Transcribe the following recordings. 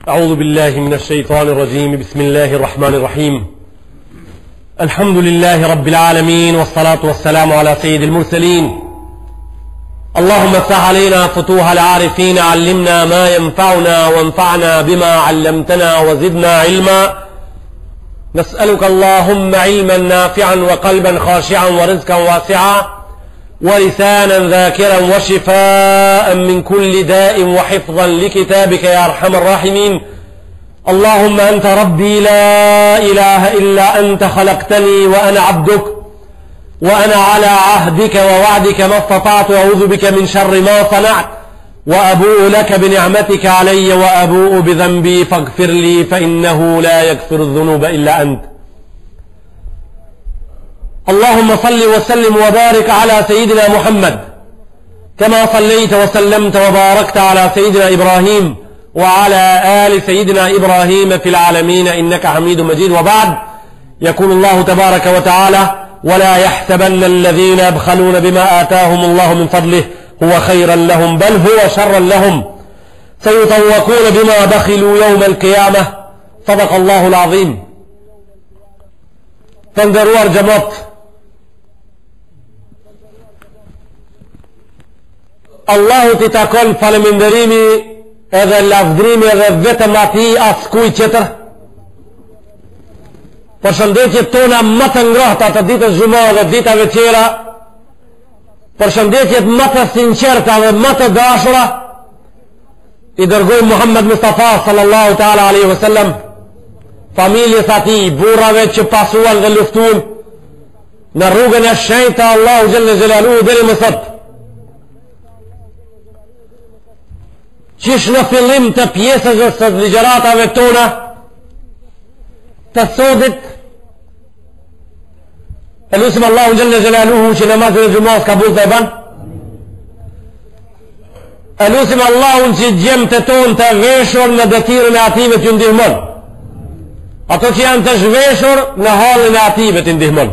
أعوذ بالله من الشيطان الرجيم. بسم الله الرحمن الرحيم. الحمد لله رب العالمين، والصلاة والسلام على سيد المرسلين. اللهم افتح علينا فتوح العارفين، علمنا ما ينفعنا وانفعنا بما علمتنا وزدنا علما. نسألك اللهم علما نافعا وقلبا خاشعا ورزقا واسعا ولسانا ذاكرا وشفاء من كل داء وحفظا لكتابك يا أرحم الراحمين. اللهم أنت ربي لا إله إلا أنت، خلقتني وأنا عبدك، وأنا على عهدك ووعدك ما استطعت، أعوذ بك من شر ما صنعت، وأبوء لك بنعمتك علي وأبوء بذنبي فاغفر لي فإنه لا يغفر الذنوب إلا أنت. اللهم صل وسلم وبارك على سيدنا محمد كما صليت وسلمت وباركت على سيدنا إبراهيم وعلى آل سيدنا إبراهيم في العالمين إنك حميد مجيد. وبعد، يقول الله تبارك وتعالى: ولا يحسبن الذين يبخلون بما آتاهم الله من فضله هو خيرا لهم بل هو شرا لهم سيطوقون بما بخلوا يوم القيامة. صدق الله العظيم. تندروا جماعة، Allahu t'i takon faleminderimi edhe lavdrimi edhe vetëm atij, askujt tjetër. Përshëndetjet tona më të ngrohta të ditës xumë dhe ditave tjera, përshëndetjet më të sinqerta dhe më të dashura i dërgoi Muhammed Mustafa sallallahu ta'ala alaihi wasallam, familjes atij, burrave që pasuan dhe luftuan në rrugën e shenjtë të Allahu xhalla xhelaluhu deri më sot. Qish në fillim të pjesës së ligjëratave tona të sotit, e lutim Allahu xhalla xhelaluhu që namazin e xumës kabul të ban. E lutim Allahun që gjemtë tonë të veshur në detirën e ative të ndihmon, ato që janë të zhveshur në halin e ative të ndihmon.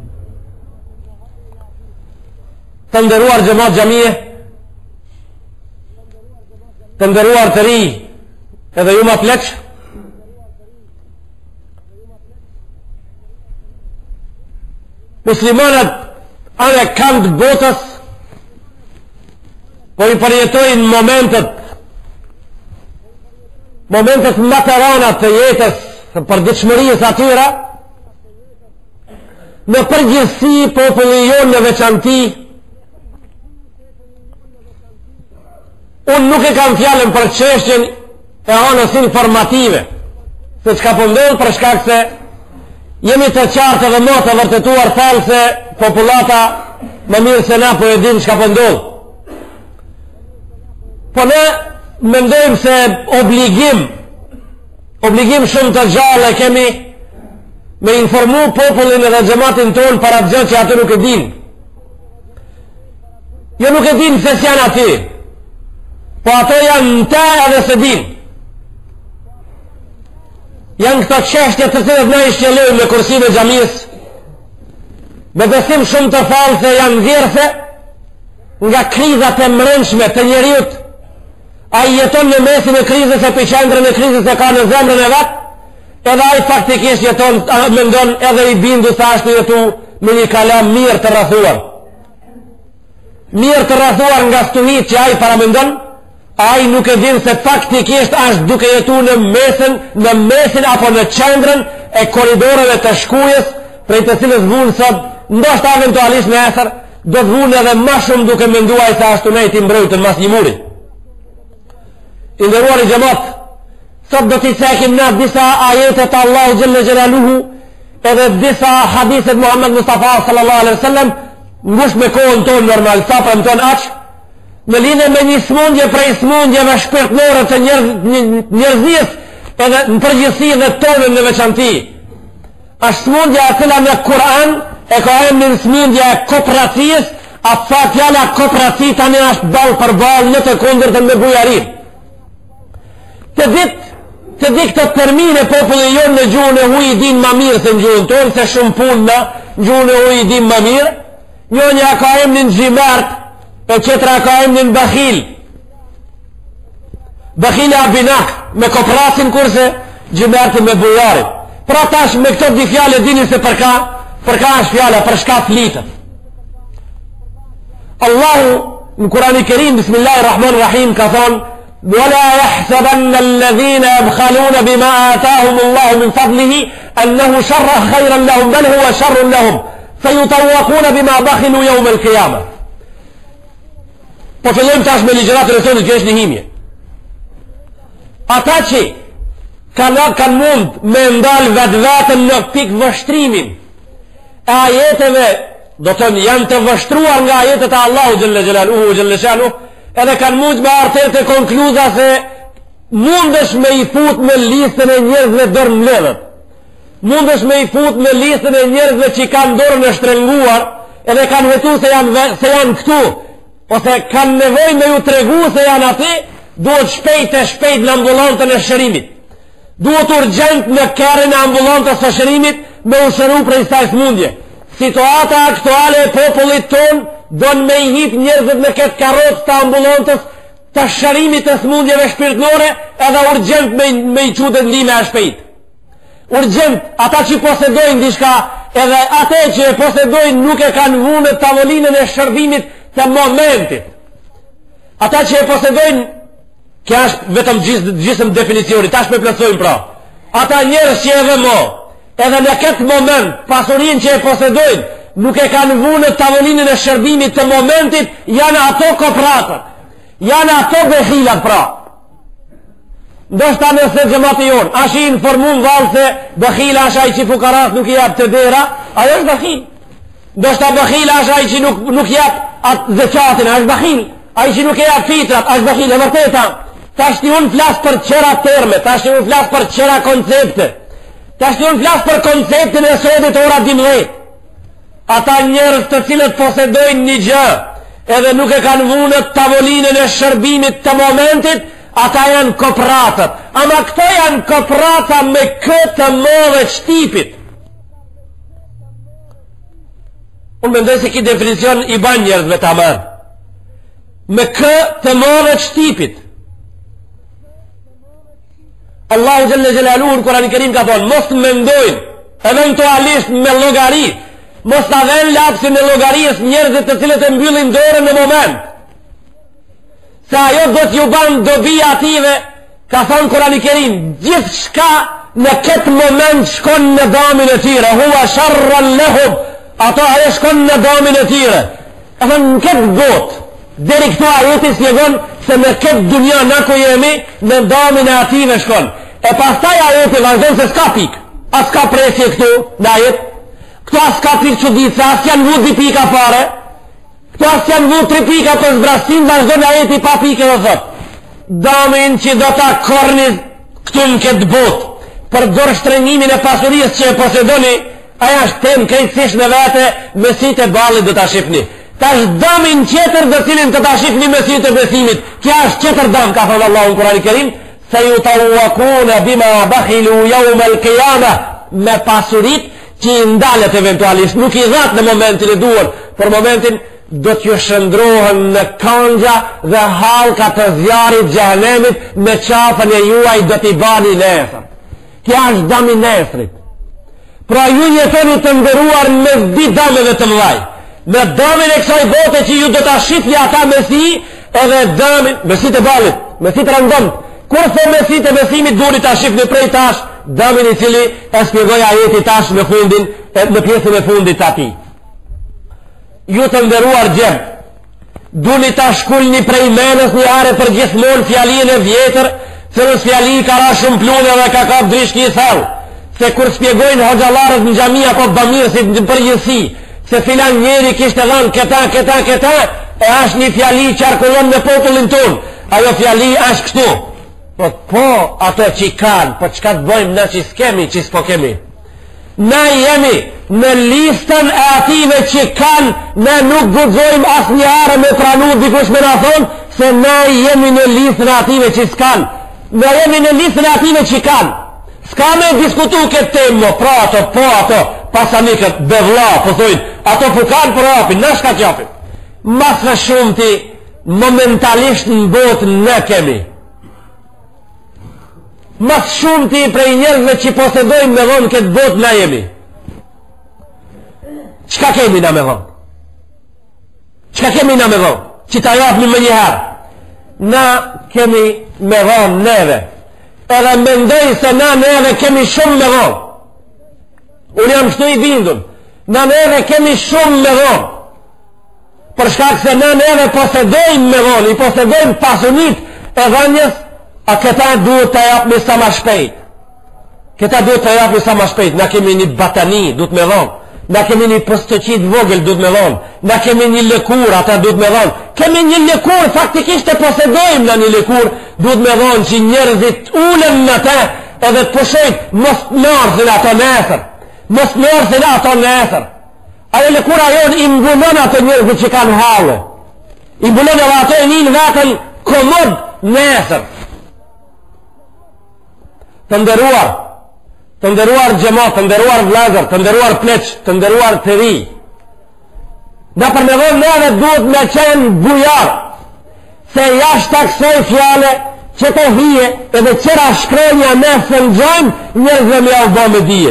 Të nderuar xhamat xhamie, të ndëruar të ri edhe ju ma pleq, muslimanët anë e kanë të botës, po i përjetojnë momentet më të rana të jetës, për dëshmërisë atyra, në përgjithësi populli jonë në veçanti. Unë nuk e kam fjallën për çështjen e anës informative, se çka po ndodh, për shkak se jemi të qartë dhe më të vërtetuar thallë se popullata më mirë se na po e din çka po ndodh. Po ne mendojmë se obligim shumë të gjallë kemi me informu popullin edhe xhamatin ton për atë gjë që ato nuk e din. Jo nuk e din se janë aty, po ato janë në ta edhe se din. Janë këto çështje të cilat na i shqelojmë në kursin e xhamisë, me besim shumë të thellë se janë nxjerrse nga krizat e mbrëmshme të njeriut. Ai jeton në mesin e krizës, e qendrën e krizës e ka në zemrën e vet, edhe ai faktikisht jeton, mendon edhe i bindur se ashtu jetu me një kalam mirë të rrethuar. Mirë të rrethuar nga stuhit që ai paramendon. Ai nuk e din se faktikisht është duke jetu në mesin apo në qendrën e koridoreve të shkujës, prej të cilës vunë sot, ndoshta eventualisht nesër do të vunë edhe më shumë duke menduar se ashtu ne ti mbrojtën mas një muri. I nderuar i xhamat, sot do t'i cekim në disa ajete të Allahu xhalla xhelaluhu edhe disa hadithe të Muhammed Mustafa sallallahu alaihi wasallam, ngush me kohën tonë normal, sa premton aq, në lidhje me një smundje prej smundjeve shpirtërore të njerëzisë, edhe në përgjithësi dhe tonën në veçanti. Është smundja e cila në Kur'an e ka emrin smundja e kooperacisë, atë fjala kooperaci tani është ballë për ballë në të kundërtën me bujarin. Të ditë këtë termine populli jonë në gjuhën e huaj i din më mirë se në gjuhën tonë, se shumë punë në gjuhën e huaj i din më mirë. Njënja ka emrin xhimart, e qetra ka emrin bakhil. Bakhila binak me koprasin kurse Gjimerti me bujarin. Pra tash me këto di fjale dini se për ka është fjale, për shka flitët. Allahu në Kurani Kerim Bismillahirrahmanirrahim ka thonë ولا يحسبن الذين يبخلون بما آتاهم الله من فضله أنه شر خيرا لهم بل هو شر لهم سيطوقون بما بخلوا يوم القيامة. Po fillojmë tash me ligjëratën e sotit, kjo është një himje. Ata që kanë mund me ndalë vetën në pikë vështrimin e ajeteve, do të thënë janë të vështruar nga ajetet e Allahu xhalla xhelaluhu xhalla shanuhu, edhe kanë mund me artër të konkluza se mundesh me i fut me listën e njerëzve dorë mbledhët. Mundesh me i fut me listën e njerëzve që kanë dorën e shtrenguar, edhe kanë vetu se janë këtu, ose kanë nevojë me ju tregu se janë aty, duhet shpejt në ambulantën e shërimit. Duhet urgjent në kerën e ambulantës së shërimit me u shëru prej saj smundje. Situata aktuale e popullit ton don me i hip njerëzit me këtë karrocë të ambulantës të shërimit të smundjeve shpirtnore, edhe urgjent me i qutet ndime e shpejt. Urgjent, ata që posedojnë dishka, edhe ate që e posedojnë nuk e kanë vunë tavolinën e shërbimit të momentit. Ata që e posedojnë, kja është vetëm gjisëm definicioni, tash me plësojnë pra. Ata njerës që edhe edhe në këtë moment, pasurin që e posedojnë, nuk e kanë vunë tavolinën e shërbimit të momentit, janë ato kopratët, janë ato behilat pra. Ndoshta nëse gjemati jonë, ashtë i informun valë se bëkhila është ai që fukarat nuk jep të dera, ajo është bëkhil. Ndoshta bëkhila është ai që nuk jep atë zekatin, është bëkhil. Ai që nuk jep fitrat, është bëkhil. E vërteta, tash ti unë flas për qëra terme, tash ti unë flas për qëra koncepte, tash ti unë flas për konceptin e sotit ora 12. Ata njerëz të cilët posedojnë një gjë, edhe nuk e kanë vunë tavolinën e shërbimit të momentit, ata janë kopratët. Ama këto janë koprata me këtë mëdhe shtipit. Unë mendoj se ki definicion i ban njerëzve të aman. Me këtë mëdhe shtipit. Allahu Gjelle Gjelaluhu në Kurani Kerim ka thonë, mos të mendojnë, eventualisht me logari, mos të adhen lapsin e logarijës njerëzit të cilët e mbyllin dorën në moment. Se ajo do t'ju ban dobi ative, ka thonë Kurani Kerim, gjithë shka në këtë moment shkon në damin e tire, hua sharran lehum, ato ajo shkon në damin e tire. E thonë në këtë botë, deri këto ajeti spjegon se në këtë dunja në ku jemi, në damin e ative shkon. E pastaj ajeti vazhdon se s'ka pik, as ka presje këtu në ajet, këto as ka pik që ditë, se as janë vu 2 pika fare, këto as janë vu 3 pika për zbrasin, vazhdon ajeti pa pike dhe thot. Damin që do ta korni këtu në këtë botë, për dorë shtrengimin e pasurisë që e posedoni, aja është tem krejtësish në vete, mesit e balit do ta shifni. Ta është damin qeter dhe cilin të ta shifni mesit e besimit. Kja është qeter dam, ka thonë Allahu në Kurani Kerim, se ju ta uakune bima bakhilu jaume l'kijama, me pasurit që i ndalet eventualisht, nuk i dhatë në momentin e duar, për momentin do t'ju shëndrohen në kangja dhe halka të zjarit gjahenemit me qafën e juaj do t'i bani nesër. Kja është dami nesrit. Pra ju jetoni të ndëruar me zdi dameve të mëdhaj. Me damin e kësaj bote që ju do t'a shifli ata mesi, edhe damin, mesit e balit, mesit rëndëmt, kurse mesit e besimit duri t'a shifli prej tash, damin i cili e spjegoj ajeti tash në fundin, në pjesën e fundit ati. Ju të ndëruar gjem, duni t'a shkullni prej menës një are për gjithmon fjalin e vjetër, se nës fjali ka ra shumë plune dhe ka kap drishki i thalë, se kur spjegojnë hoxalarët në gjamia po bëmirësit në përgjithsi, se filan njeri kishtë edhan këta, e ashtë një fjali qarkullon në popullin ton, ajo fjali ashtë kështu. Po, ato që kanë, po qka të bojmë na që s'kemi, që s'po kemi. Na jemi në listën e ative që kanë, na nuk gudzojmë asë një arë me pranu dikush me na thonë, se na jemi në listën e ative që s'kanë. Na jemi në listën e ative që kanë. S'ka me diskutu këtë temë, pra ato, pasanikët, bevla, pëthojnë, ato pukan për apin, në shka qapin. Masë shumë ti, momentalisht në botë në kemi. mas shumë ti prej njerëzve që posedojmë me dhonë këtë botë na jemi. Qka kemi na me dhonë? Qka kemi na me dhonë? Që ta japni më njëherë. Na kemi me dhonë neve. Edhe mendoj se na neve kemi shumë me dhonë. Unë jam shtu i bindun. Na neve kemi shumë me dhonë. Për shkak se na neve posedojmë me dhonë, i posedojmë pasunit e dhanjes, a këta duhet të japë sa ma shpejt. Këta duhet të japë sa ma shpejt. Na kemi një batani, duhet me dhonë. Na kemi një postëqit vogël, duhet me dhonë. Na kemi një lëkur, ata duhet me dhonë. Kemi një lëkur, faktikisht të posedojmë në një lëkur, duhet me dhonë që njerëzit ulen në te, edhe të pushojt, mos nërthin ato nesër. Mos nërthin ato nesër. Ajo lëkura jonë i mbulon ato njerëzit që kanë halë. I mbulon edhe ato e njën vetën komod nesër. Të ndëruar gjemat, të ndëruar vlazër, të ndëruar pleq, të ndëruar të ri. Në për me dhonë neve duhet me qenë bujar, se jashtë të kësoj fjale që të hije edhe qëra shkrenja me fëngjojnë njerëzve me avbo me dije.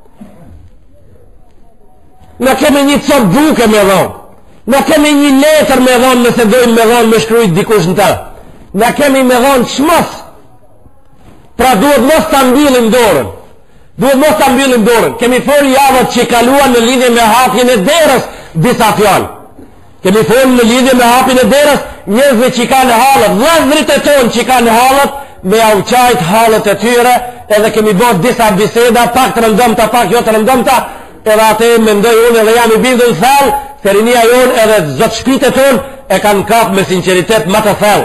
Në kemi një cop duke me dhonë, në kemi një letër me dhonë nëse dojmë me dhonë me shkrujt dikush në ta. Në kemi me dhonë qmos, pra duhet mos të mbilin dorën. Duhet mos të mbilin dorën. Kemi folë javët që kaluan në lidhje me hapjen e derës disa fjallë. Kemi folë në lidhje me hapjen e derës njerëzve që kanë halët, vëzrit e tonë që kanë halët, me auqajt halët e tyre, edhe kemi bërë disa biseda, pak të rëndëmta, pak jo të rëndëmta, edhe atë mendoj unë edhe jam i bindur thellë, se rinia jonë edhe zotë shpite tonë e kanë kapë me sinceritet më të thellë.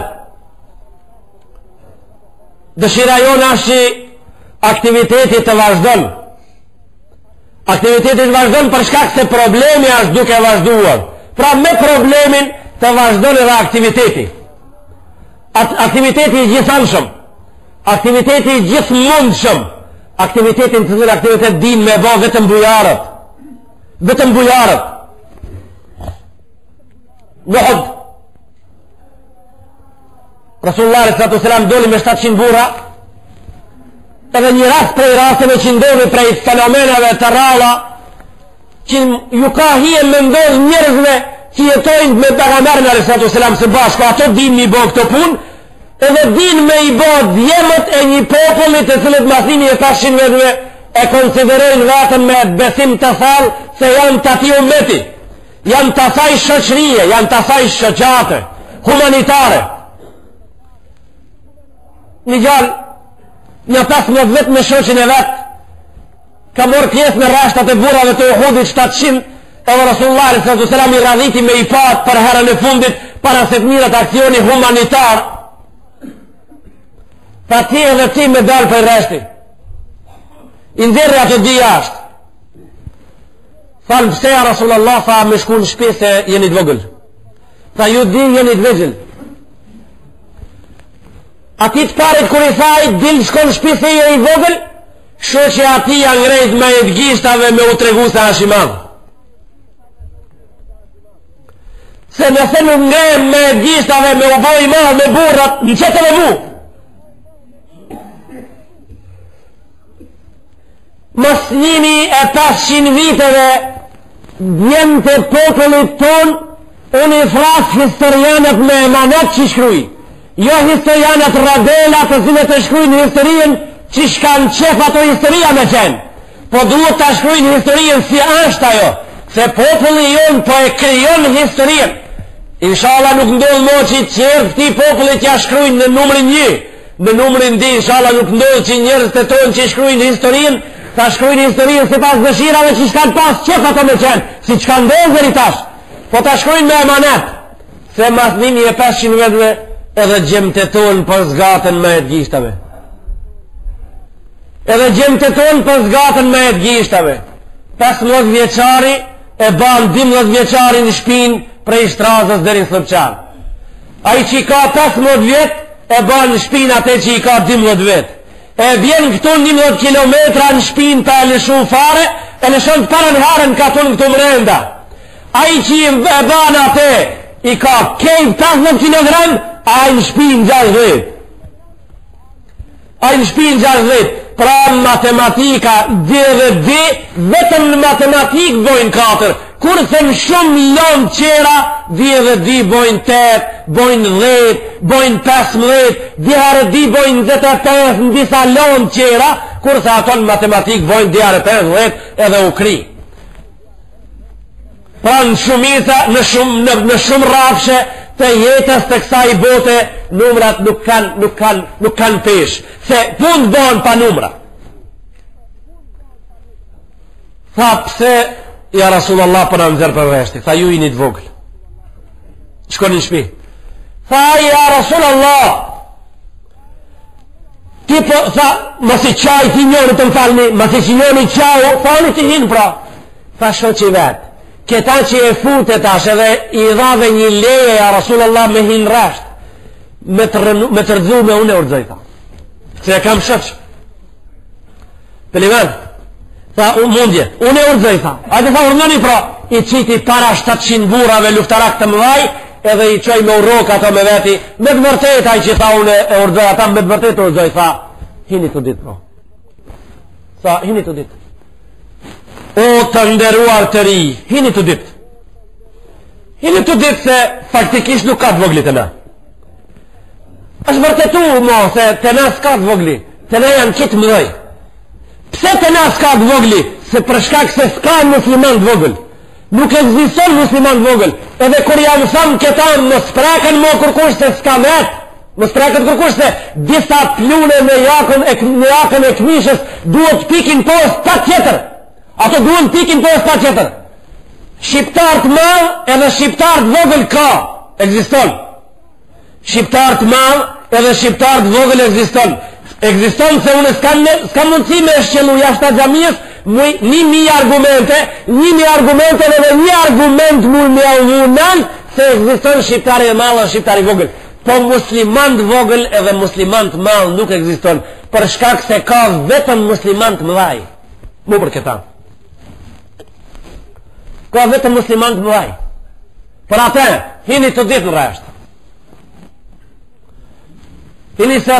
Dëshira jonë është që aktivitetit të vazhdon. Aktivitetit vazhdon për shkak se problemi është duke vazhduar. Pra me problemin të vazhdon edhe aktiviteti. Aktiviteti i gjithanshëm. Aktiviteti i gjithmundshëm. Aktivitetin të zërë aktivitet din me bo vetëm bujarët. Vetëm bujarët. Nuhud. Rasullullah s.a.s. doli me 700 burra. Edhe një rast prej rasteve që ndodhi prej fenomenave të ralla që ju ka hije me ndodh njerëzve që jetojnë me pejgamberin alayhi salam së bashku, ato din mi bo këto pun, edhe din me i bo djemët e një popullit të cilët masimi e 500 vetëve e konsiderojnë vetëm me besim të thellë se janë të ati ummeti, janë të asaj shoqërie, janë të asaj shoqate, humanitare. Një gjallë një 15 vetë me shoqin e vetë ka morë pjesë në rashtat e burave të Uhudit 700 edhe Rasullullah s.a.s. i radhiti me i patë për herën e fundit para se të mirët aksioni humanitar pa ti edhe ti me dalë për reshti i ndërri ato di jashtë thanë pëseja Rasullullah tha me shku në shpi se jeni të vogël tha ju di jeni të vegjël. Ati të parit kër i thajt dilë shkon shpi se i vogël sho që ati janë ngrejt me e të gishtave me u tregu se është i madhë se nëse nuk ngrejt me e të gishtave me u boj i madhë me burrat në qëtë me bu mos njimi e 500 viteve djemë të popullit ton unë i frasë historianët me emanet që shkruj jo historianët radela të cilët të shkrujnë historien që shkanë qef ato historia me qenë po duhet të shkrujnë historien si është ajo se populli jonë po e kryon historien inshallah nuk ndodhë mo që qërë këti popullit që shkrujnë në numrin 1 në numrin 2 inshallah nuk ndodhë që njërës të tonë që shkrujnë historien të shkrujnë historien si pas dëshirave që shkanë pas qef ato me qenë si që kanë ndodhë veritash po të shkrujnë me emanet se mas nimi e 500 vetëve edhe gjemë të tonë për zgatën me e të gishtave edhe gjemë të tonë për zgatën me e të gishtave 15 vjeqari e banë 12 vjeqari në shpin prej Shtrazës deri në Slëpçan a i që i ka 15 vjet e banë në shpin atë që i ka 12 vet e vjen këtu 11 kilometra në shpin të e lëshu fare e lëshon të parën harën ka tunë këtu mrenda a i që i banë atë i ka kejt 15 kilogram a i në shpinë 6 vet A në shpinë 60. Pra matematika dhe vetëm në matematik bojnë 4. Kurse në shumë lomë qera dhe bojnë 8, bojnë 10, bojnë 15, dihare bojnë 25 në disa lomë qera, kurse ato në matematik bojnë dihare 50 edhe u kri. Pra në shumica, në shumë rafshe të jetës të kësaj bote, numrat nuk kanë pesh. Se pun bëhen pa numra. Tha pse, ja Rasulullah për në nëzërë për reshti. Tha ju i një të vogël. Shkoni në shpi. Tha ja Rasulullah, ti po, tha, mësi qaj ti njëri të më falni, mësi që njëri qaj, falni të hinë pra. Tha shko që i vetë. Këta që e futet tash edhe i dhave një leje a Rasulullah me hinë rasht me të rëdzu me unë e urdzoj tha se e kam shëq Pelivan tha mundje unë e urdzoj tha a të tha urnëni pra i qiti para 700 burave luftarak të mëdhaj edhe i qoj me urok ato me veti me të vërtet a i që tha unë e urdzoj ata me të vërtet të urdzoj tha hini të dit pra tha hini të dit o të nderuar të ri hini të dit se faktikisht nuk ka të voglit të na është vërtetu mo se të na s'ka të vogli të na janë kitë mëdoj pse të na s'ka të vogli se përshkak se s'ka musliman të vogël nuk ekziston musliman të vogël edhe kur jam thëmë këta më spraken më kërkush se s'ka met më spraken kërkush se disa plune në jakën e këmishës duhet pikin post pa tjetër ato duhet pikin post pa tjetër shqiptar të madh edhe shqiptar të vogël ka ekziston shqiptar të madh edhe shqiptar të vogël ekziston se unë s'kam mundësi me shqelu jashtë xhamisë një argumente edhe një argument mund me avunan se ekziston shqiptari i madh dhe shqiptari i vogël po musliman të vogël edhe musliman të madh nuk ekziston për shkak se ka vetëm musliman të mëdhaj mu për këta ka vetëm musliman të mëdhaj për atë hini të ditë në reshtë hini se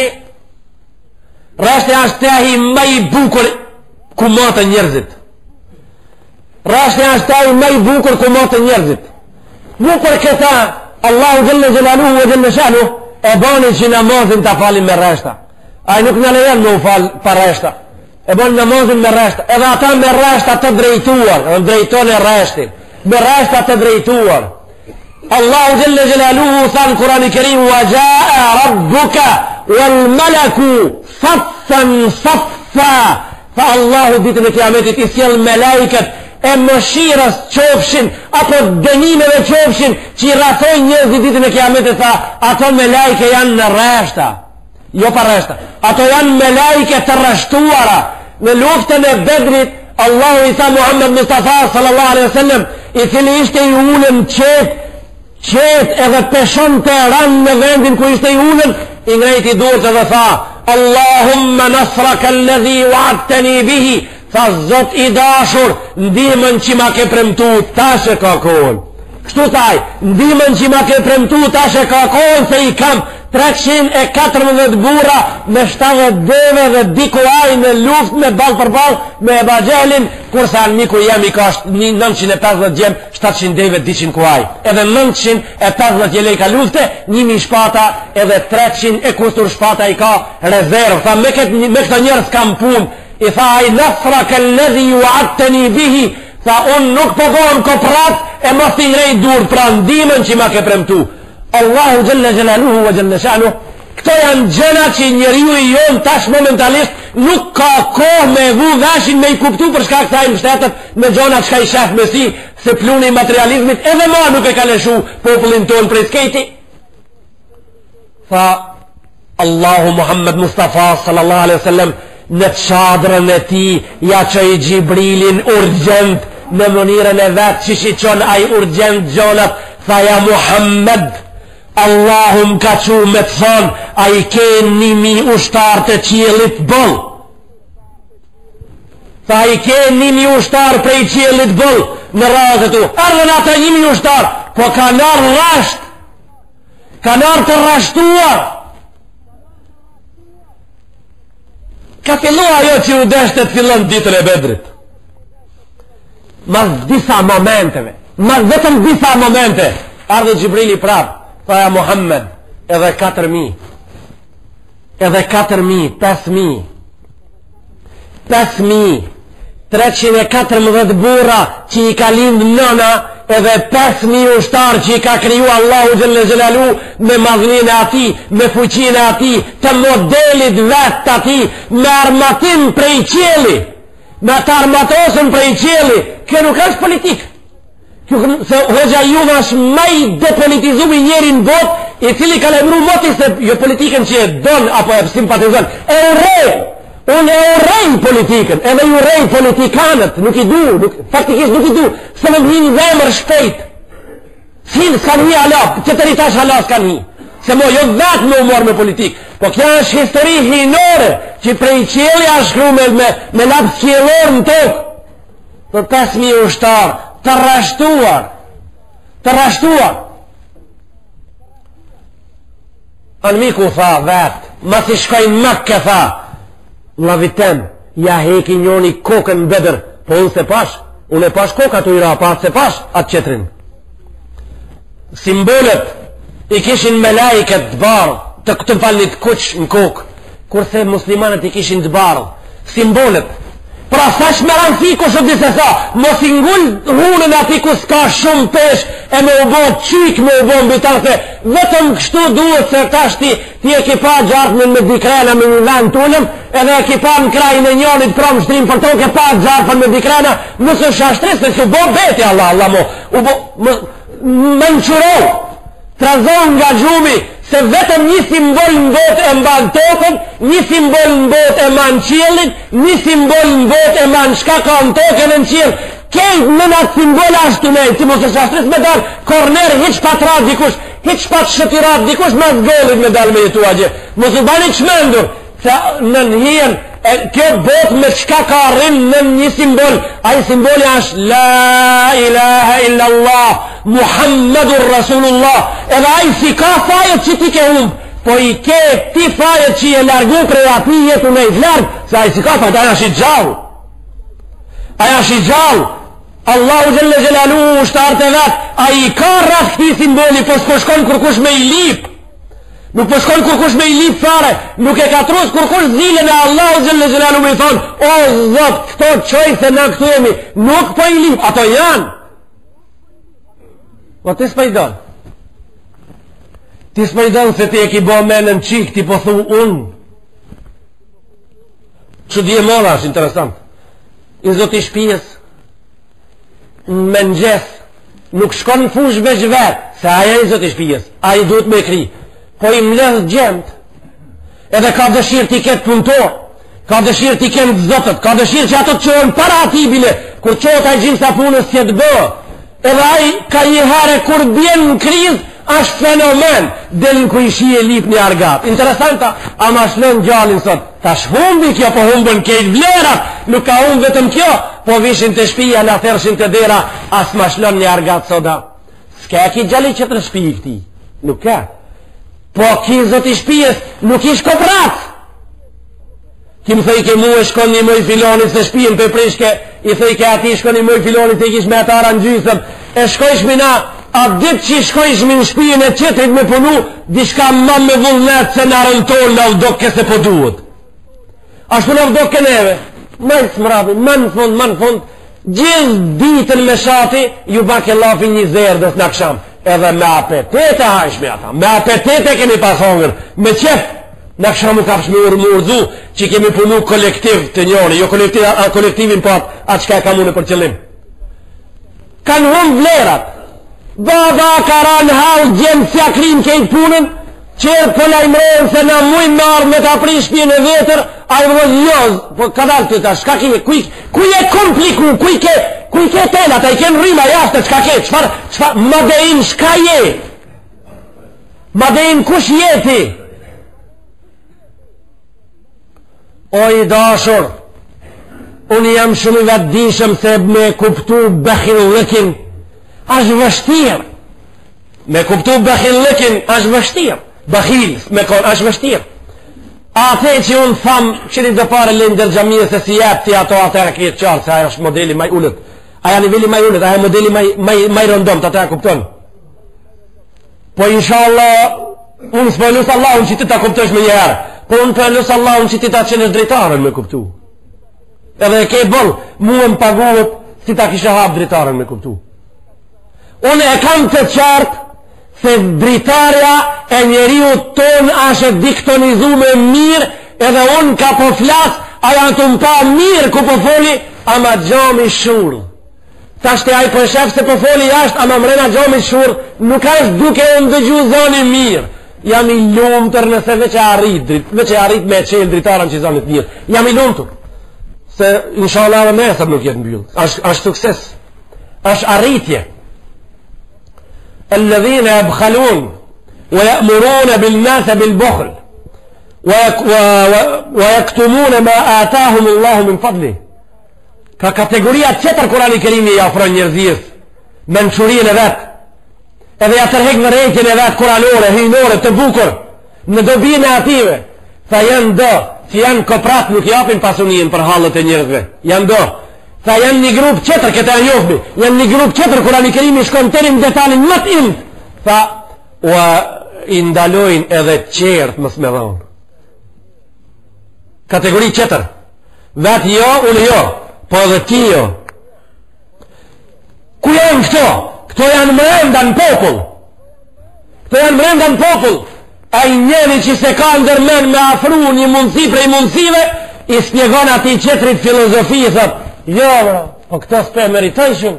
reshti është tehi më i bukur ku matë njerëzit reshti është tehi më i bukur ku matë njerëzit mu për këta Allahu Gjelle Gjelaluhu e Gjelle Shanu e bani që namazin të falin me reshta a i nuk në lejen me u falë për reshta e bani namazin me reshta edhe ata me reshta të drejtuar drejton e reshtin me reshta të drejtuar Allahu Gjelle Gjelaluhu thanë Kurani Kerim wa jaa rabbuka wal malaku saffan saffa fa Allahu ditën e kiametit i sjell melaiket e mëshirës qofshin apo dënimeve qofshin që i rrafojnë njerëzit ditën e kiametit tha ato melaike janë në rreshta jo pa rreshta ato janë melaike të rreshtuara në luftën e Bedrit Allahu i tha Muhammed Mustafa sallallahu alaihi wasallam i cili ishte i ulën qet edhe peshon të ranë në vendin ku ishte i ulën i ngrejti durët edhe tha Allahumma nasraka alladhi wa'adtani bihi tha zot i dashur ndihmën që ma ke premtu tash e ka kohën kështu thaj ndihmën që ma ke premtu tash e ka kohën se i kam 314 bura me 70 deve dhe dikuaj në luft me bal për bal me Eba Gjehlin kurse armiku jemi ka 950 gjem 700 deve 200 kuaj edhe 950 jelej ka lufte 1000 shpata edhe 300 e kustur shpata i ka rezervë tha me këto njerës kam pun i tha ai nasra kalladhi wa'adtani bihi tha unë nuk përgohen koprat e mos i ngrej dur pra ndimën që ma ke premtu Allahu Gjelle Gjelaluhu wa Gjelle Shanu këto janë gjëna që njeriu i jonë tash momentalisht nuk ka kohë me vu veshin me i kuptu për shkak se ai mbështetet me gjona çka i shef me si se pluni i materializmit edhe ma nuk e ka lëshu popullin ton prej skejti tha Allahu Muhammed Mustafa sallallahu alaihi wasallam në çadrën e ti ja që i Gjibrilin urgjent në mënirën e vetë që shiqon ai urgjent gjonat tha ja Muhammed Allahum ka që me të thonë a i ke 1000 ushtar të qiellit bëll tha i ke 1000 ushtar prej qiellit bëll në razët tu ardhen ata 1000 ushtar po kanar rasht kanar të rashtuar ka fillu ajo që u deshte të fillon ditën e Bedrit. Mas disa momenteve, vetëm disa momente, ardhe Gjibrili prap, thaja Muhammed, edhe 4.000, edhe 4.000, 5.000, 314 burra që i ka lind nëna, edhe 5.000 ushtar që i ka kriju Allahu Gjelle Gjelalu me madhnin e ati, me fuqin e ati, të modelit vetë të ati, me armatim prej qeli, me të armatosën prej qeli. Kjo nuk është politik. Se Hoxha Juve është maj depolitizumi njeri në bot, i cili ka lemru moti se jo politikën që e don apo e simpatizon, e urejë. Unë e urrej politikën, edhe i urrej politikanët, nuk i du, faktikisht nuk i du, se më një zemër shpejt. Cilë s'kan hi halap, që të rritash halap s'kan hi. Se mo jo vetë me umor me politikë, po kja është histori hinore, që prej qeli a shkru me lapë qelor në tokë, për 5.000 ushtar, të rashtuar. Anmiku tha vetë, mas i shkojnë Mekke tha, la vitem, ja heki njoni kokën në Bedër, po unë se pash, unë e pash kokë atu i ra, pa se pash atë qetrin. Simbolet i kishin me lajket të barë, të këtë falnit kuq në kokë, kurse muslimanët i kishin të barë. Simbolet, pra sa shmeransi ku shumë dise sa, mos i ngull hunën ati ku s'ka shumë pesh, e me u bo qyk, me u bo mbitarë, vetëm kështu duhet se tash ti e ki pa gjartën me dikrena me një vend tullëm, edhe e ki pa në krajnë e njonit prom shtrim për toke pa gjartën me dikrena, mësë shashtris, se s'u bo beti Allah mo, më nëqurou, trazon nga gjumi, se vetëm një simbol në botë e mban tokën, një simbol në botë e mban qiellin, një simbol në botë e mban shka ka në tokën e në qiell. Kejt në natë simbol ashtu nej, ti mos e shastris me dalë, korner, hiq patrat dikush, hiq pat shëtirat dikush, mas golit me dalë me jetu agje. Mos u bani qmendur, se në njën, kjo botë me qka ka rrim në një simbol, a i simboli është La ilaha illallah, Muhammedur Rasulullah, edhe a i si ka fajet që ti ke humbë, po i ke ti fajet që i e largu prej ati jetu me i vlerë, se a i si ka fajet, aja është i gjallë. Aja është i gjallë. Allahu Gjelle Gjelalu ushtarët e vetë, a i ka rraf këti simboli, po s'po shkon kërkush me i lipë. Nuk po shkon kërkush me i lip fare, nuk e ka trus kërkush zilën e Allahu Gjelle Gjelalu me i thonë, o Zot, këto qoj se na këtu jemi, nuk po i lip, ato janë. Po ti s'pajdon. Ti s'pajdon se ti e ki bo menën qik, ti po thu unë. Që dje mora është interesant. I Zot i shpijes, me nxes, nuk shkon në fush me zhvet, se aja i Zot i shpijes, aja i duhet me kri. Po i mledh gjend, edhe ka dëshirë t'i ketë punëtor, ka dëshirë t'i kenë zotët, ka dëshirë që ato të qohen para ati bile, kur qohet a i gjimë sa punës që të bë, edhe a i ka një hare kur bjen në kriz, është fenomen, del në kujshi e lip një argat. Interesanta, a ma shlën gjallin sot, ta shhumbi kjo, po humbën kejt vlerat, nuk ka humbë vetëm kjo, po vishin të shpija, në thershin të dera, as ma shlën një argat soda. S'ka ki gjalli që të shpij këti, nuk ka. Po ki Zot i shpijes, nuk ish koprat. Ki më thëj ke mu e shkon një mëj filonit se shpijen për prishke, i thëj ke ati shkon një mëj filonit e kish me atara në gjysëm, e shkojsh mina, a dit që i shkojsh min shpijen e qetrit me punu, dishka ma me vullnet se në rëntol në vdoke se po duhet. Ashtu në vdoke neve, më në smrabi, më në fund, gjithë ditën me shati, ju ba ke lafi një zerdës në aksham. Edhe me apetete hajshme ata, me apetete kemi pas hongër, me qef, në kësha mu kapsh me urmurzu, që kemi punu kolektiv të njoni, jo kolektivin po atë qka ka mune për qëllim. Kanë hum vlerat, baba karan halë gjemë si akrim kejtë punën, qërë po lajmërojnë se na mujnë marë me ta prish pjën e vetër, a i vëzë jozë, po kadal të ta, shka kje, kuj e kompliku, kuj ke tela, ta i ken rrima jashtë, qka ke, qfar, madejn shka je, madejn kush jeti. O i dashur, unë jam shumë i vetëdijshëm se me kuptu bëkhillëkin, është vështirë, me kuptu bëkhillëkin, është vështirë, bëkhil, me kon, është vështirë. Ate që unë thamë, që një dhe pare lindër gjamië se si jepë ti ato atërë këtë qarë, se aja është modeli maj ullët. Aja nivelli maj ullët, aja modeli maj rëndom, të atërë kupton. Po inshallah, unë s'po lusë Allah unë që ti ta kuptosh me njëherë, po unë po lusë Allah unë që ti ta qenë dritarën me kuptu. Edhe ke bëllë, mu më paguët, si ta kishe hapë dritarën me kuptu. Unë e kam të qartë, se dritarja e njeriu ton ashe diktonizu me mirë, edhe unë ka po flasë, aja të më pa mirë ku po foli, ama gjami shurë. Ta shte aj po shef se po foli jashtë, ama mrena gjami shurë, nuk ashtë duke unë dëgju zoni mirë. Jam i lumëtër nëse veç e arrit me qelë dritarën që zonit mirë. Jam i lumëtër. Se inshallah dhe mesër nuk jetë mbyllë. Ashtë sukses. Ashtë arritje. الذين يبخلون ويأمرون بالناس بالبخل ويكتمون ما آتاهم الله من فضله ka kategoria tjetër Kurani Kerimi i afron njerëzis mençurinë e vet edhe ja tërheq në rrejtjen e vet kuranore, hyjnore të bukur në dobinë e ative tha janë do që janë koprat nuk japin pasuninë për hallet e njerëzve janë do tha janë një grup qëtër, këta e njofmi, janë një grup qëtër, Kurani Kerimi shkon të në detalin më të imt, tha, i ndalojnë edhe qertë mës me dhonë. Kategori qëtër, vetë jo, unë jo, po edhe ti jo. Ku janë këto? Këto janë mrenda në popull. Këto janë mrenda në popull. A i njeni që se ka ndërmen me afru një mundësi prej mundësive, i spjegon ati qëtërit filozofi, i thëtë, jo, bro, po këto s'pe meritojnë shumë.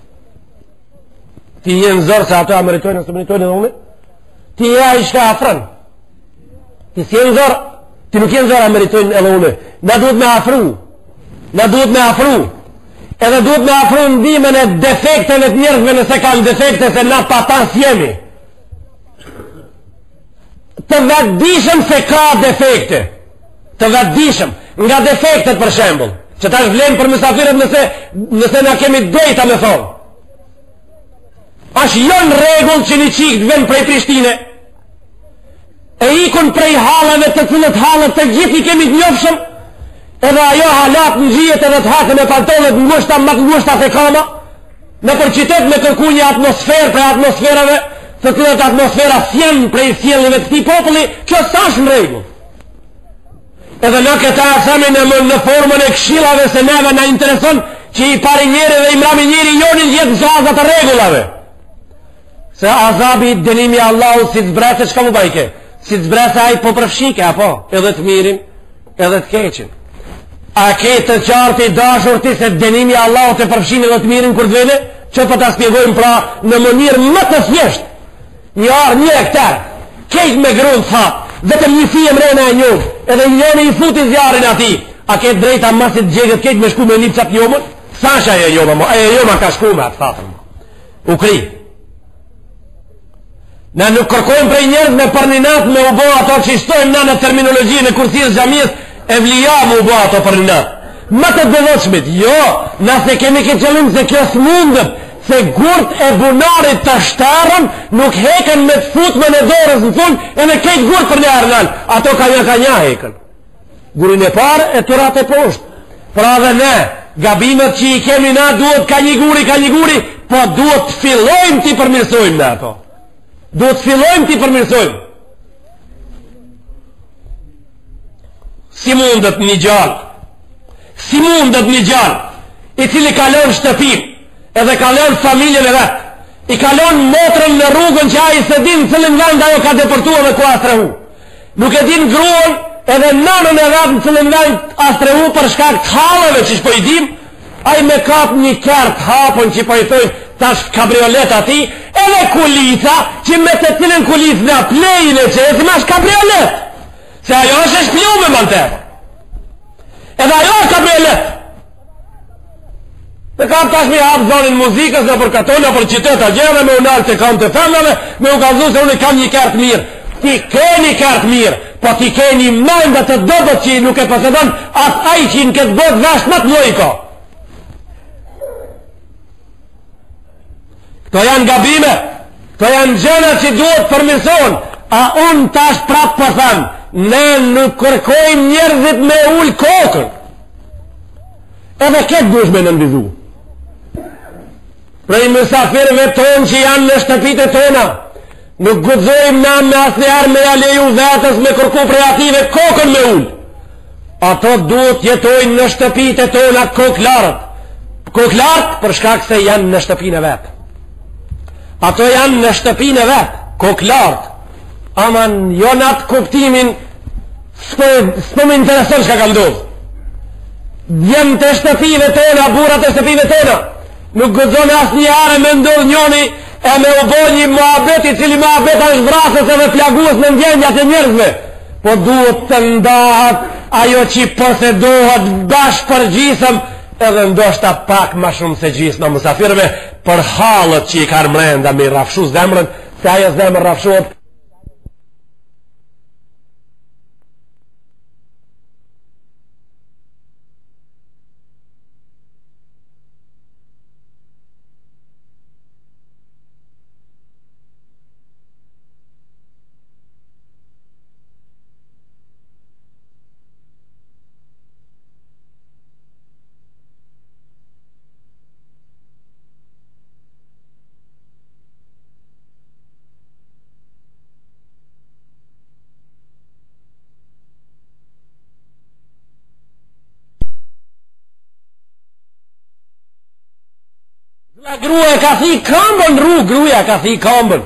Ti jenë zorë se ato a meritojnë, së meritojnë edhe une? Ti e a i shka afrën. Ti si jenë zorë, ti nuk jenë zorë a meritojnë edhe une. Na duhet me afru. Na duhet me afru. Edhe duhet me afru ndimen e defekteve të njerëzve nëse kanë defekte se na patas jemi. Të vetëdishëm se ka defekte. Të vetëdishëm. Nga defektet për shembull. Që ta është vlenë për mësafirët nëse na kemi dojta me thonë. Ashtë jonë regull që një qikë të venë prej Prishtine e ikun prej halave të cilët halët të gjithë i kemi të njofshëm edhe ajo halat në gjijet edhe të hakën e paltonet në ngushta më të ngushtat e kama në për qytet me kërku një atmosferë prej atmosferave të cilët atmosfera sjen prej sjellive të këtij populli kjo s'ash në regull. Edhe në këta asami në formën e këshillave se neve në intereson që i pari njeri dhe i mrami njeri jonin jetë në azat e regullave. Se azabi dënimi Allahu si të zbrese që ka mu bajke? Si të zbrese a i po përfshike, apo? Edhe të mirin, edhe të keqin. A ke të qarti dashur ti se dënimi Allahu të përfshin edhe të mirin kur të vene? Që po të spjegojmë pra në mënirë më të thjesht. Një arë, një hektar, kejt me grunë të hapë. Vetëm një fije mrena e njën edhe njëni i futi zjarin ati a ketë drejta masit gjegët ketë me shku me një qatë njëmën sasha e njëma ka shku me atë fatën u kri na nuk kërkojmë prej njerëz me përninat me u bo ato që ishtojmë na në terminologjinë e kursirës gjamiës e vlija me u bo ato përninat më të dëvëshmit jo nëse kemi këtë qëllim se kjo s'mundët se gurt e bunarit të shtarën nuk heken me të futme në dorës në fund e në kejtë gurt për një arnal ato ka një heken gurin e parë e të ratë e poshtë pra dhe ne gabimet që i kemi na duhet ka një guri po duhet të fillojmë të i përmirsojmë në ato duhet të fillojmë të i përmirsojmë si mundet një gjallë i cili kalon shtëpim edhe kalon familjen e vetë i kalon motrën në rrugën që a i se din cëllin vend ajo ka deportua dhe ku astrehu nuk e din gruën edhe nanën e vetë në cëllin vend astrehu për shkak të halëve që shpo i dim a i me kap një kert hapën që po i thoi tash kabriolet ati edhe kulica që me të cilin kulic nga plejnë e që e si mash kabriolet se ajo është e shpjume manterë edhe ajo është kabriolet dhe kam tash me hapë zonin muzikës në për katona, për qyteta gjene, me unalë të kam të femnave, me u gazu se unë kam një kartë mirë. Ti ke një kartë mirë, po ti ke një mandat të dobet që nuk e posedon, atë aj që në këtë botë vasht më të lojko. Këto janë gabime, këto janë gjene që duhet përmirëson, a unë tash prapë për thamë, ne nuk kërkojmë njerëzit me ullë kokën. Edhe këtë dush me nënvizu. Prej mësafirëve tonë që janë në shtëpite tona, nuk gudzojmë na me asnjëherë me aleju vetës me kërku prej ative kokën me ullë. Ato duhet jetojnë në shtëpite tona koklarët. Koklarët për shkak se janë në shtëpine vetë. Ato janë në shtëpine vetë, koklarët. Aman, jo në atë kuptimin, s'po më intereson shka ka ndodhë. Djemë të shtëpive tona, burat të shtëpive tona, nuk gëzone asë një are me ndodhë njoni e me u bo një muhabet i cili muhabet është vrasës edhe plaguës në ndjenjat e njerëzve. Po duhet të ndahat ajo që posedohet bashkë për gjisëm, edhe ndoshta pak ma shumë se gjisë në mësafirëve për halët që i kanë mrenda me rafshu zemrën, se ajo zemrë rafshuot. La gruja ka thi këmbën rrugë, gruja ka thi këmbën.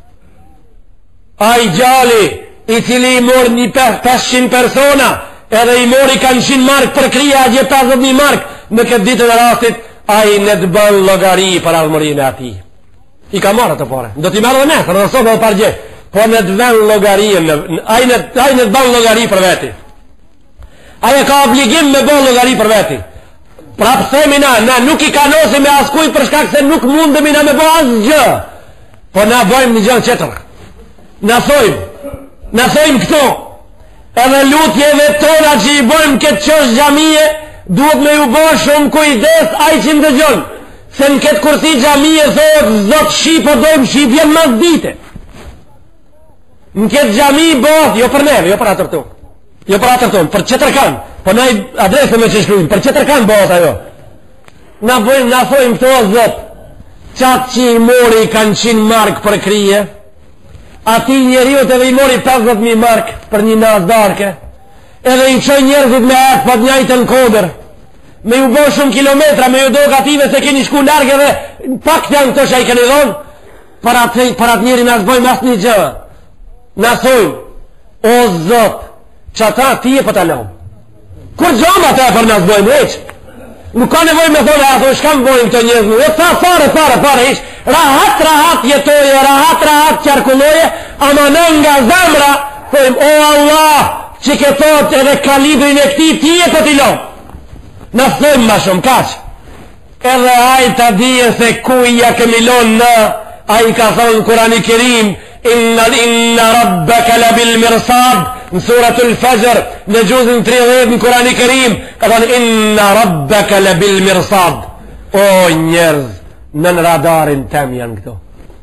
A i gjali i cili i mori një 500 persona edhe i mori kanë 100 mark për krija a gje 50.000 mark në këtë ditë në rastit, a i në të bën logari për armërin e ati. I ka marrë të pare, do t'i marrë dhe nesër në sotë dhe par gje, po në të bën logari, a i në të bën logari për veti. A i ka obligim me bën logari për veti. Pra pëthemi na nuk i kanosi me askuj për shkak se nuk mundemi na me bo asë gjë. Po na bojmë një gjë qëtër. Na thojmë këto. Edhe lutjeve tona që i bojmë këtë qosh gjamije, duhet me ju bo shumë kujdes aj që më dëgjon. Se në këtë kursi gjamije thot zot shi po dojmë shi vjen mas dite. Në këtë gjamije bot, jo për neve, jo për atër tonë. Jo për atër tonë, për qëtër kanë. Po na i adresë me që shkrujnë, për qëtër kanë bëhat ajo. Na thojmë këto zot, qatë që i mori kanë 100 mark për krije, ati njeriut edhe i mori 50.000 mark për një nazdarke, edhe i qoj njerëzit me atë për njajtë në koder, me ju bo shumë kilometra, me ju do kative se keni shku largë edhe pak të janë këto që a i keni dhonë, për atë njeri në zbojmë asë një gjë. Na thojmë, o zot, që ata ti e për të lohë. Kur gjoma të e për nësë bojmë, eq? Nuk ka nevoj me thone, a thonë, shkam bojmë këto njëzë, e sa fare, eq? Rahat jetoje, rahat qarkulloje, ama në nga zamra, thojmë, o Allah, që këtot edhe kalibrin e këti, ti e për t'i lo. Në thëmë ma shumë, kaq. Edhe ajta dhije se kuja kemi lonë në, a i ka thonë Kurani Kerim, inna rabbaka labil mirsad, në suratul Fajr, në gjuzin 30 në Kurani Kerim, ka thonë inna rabbaka labil mirsad. O njerëz, në radarin tem janë këto.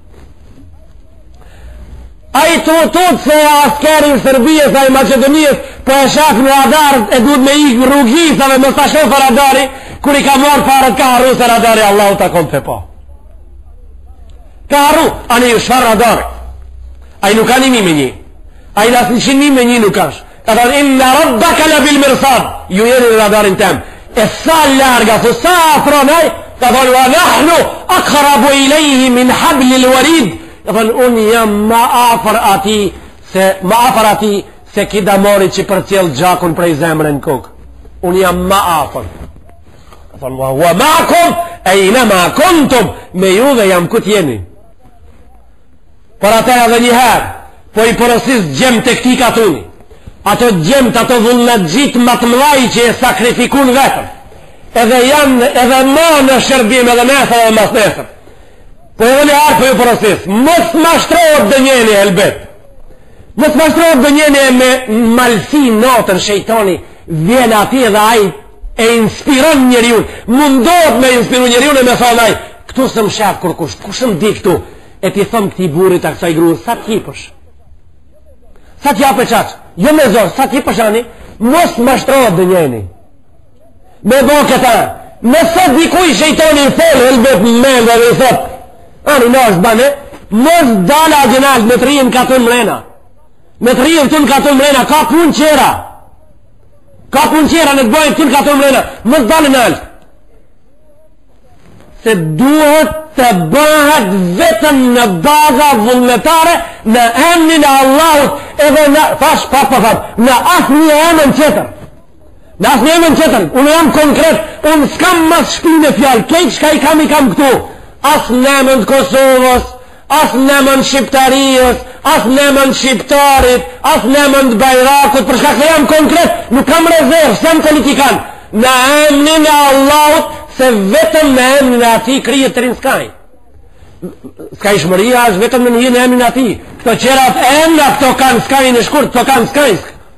A i të se askerin Sërbijës, a i Macedonijës, po e shak në radar e duhet me i rrugisave më të shofa radari, kur i ka morë parët ka arru se radari Allahu ta kom të po. Ka arru, anë i shfar radari. A i nuk anë imi me një. A i nasë në shinim me një nuk ash. Ka thonë, inna rabbaka labil mirsad, ju jeni në radarin tem. E sa larga, sa afronaj, ka thonë, wa nahnu akrabu i lejhi min hablil warid. Ka thonë, unë jam ma afar ati se kida mori që për cjell gjakun prej zemrën në kokë. Unë jam ma afar. Ka thonë, wa ma'kum, e ina ma kuntum, me ju dhe jam këtë jeni. Për atë edhe njëherë, po i porosis gjemë të këti katuni. Ato gjemë të ato vullnat gjitë më të mëlaj që e sakrifikun vetëm. Edhe janë edhe ma në shërbim edhe nesër edhe mas nesër. Po edhe njëherë po i porosis. Mos mashtrohet dë njeni e lbet. Mos mashtrohet dë njeni e me malsi notën shejtoni vjen ati edhe aj e inspiron njeriun. Mundohet me inspiru njeriun e me thonë aj këtu së më shafë kur kush më di këtu. E ti thëmë këti burit a kësaj gruë, sa t'hipësh? sa t'ja për qaqë, jo me zorë, sa t'i përshani, mos mashtrohet dhe njeni. Me bo këta, nëse dikuj shejtoni i folë, helbet në mendë dhe i thot, ani në është bane, mos dala agjenal, me të rijën ka të në mrena. Me të rijën të në ka të në mrena, ka pun qera. Ka pun qera në të bojnë të në ka të në mrena, mos dalë në alë. Se duhet të bëhet vetëm në baza vullnetare, në emnin e Allahut, edhe në, thash, në asë një emën qëtër. Në asë një emën qëtër, unë jam konkret, unë s'kam mas shpinë e fjallë, kejtë shka i kam këtu. Asë në emën të Kosovës, asë në emën Shqiptarijës, asë në emën Shqiptarit, asë në emën të Bajrakut, përshka se jam konkret, nuk kam rezervë, sem politikan, në emnin e Allahut, se vetëm në emnin e ati kryet të rinë skaj. Skaj shmëria është vetëm në një në emnin e ati. Këto qerat emna, këto kanë skaj në shkurt, këto kanë skaj.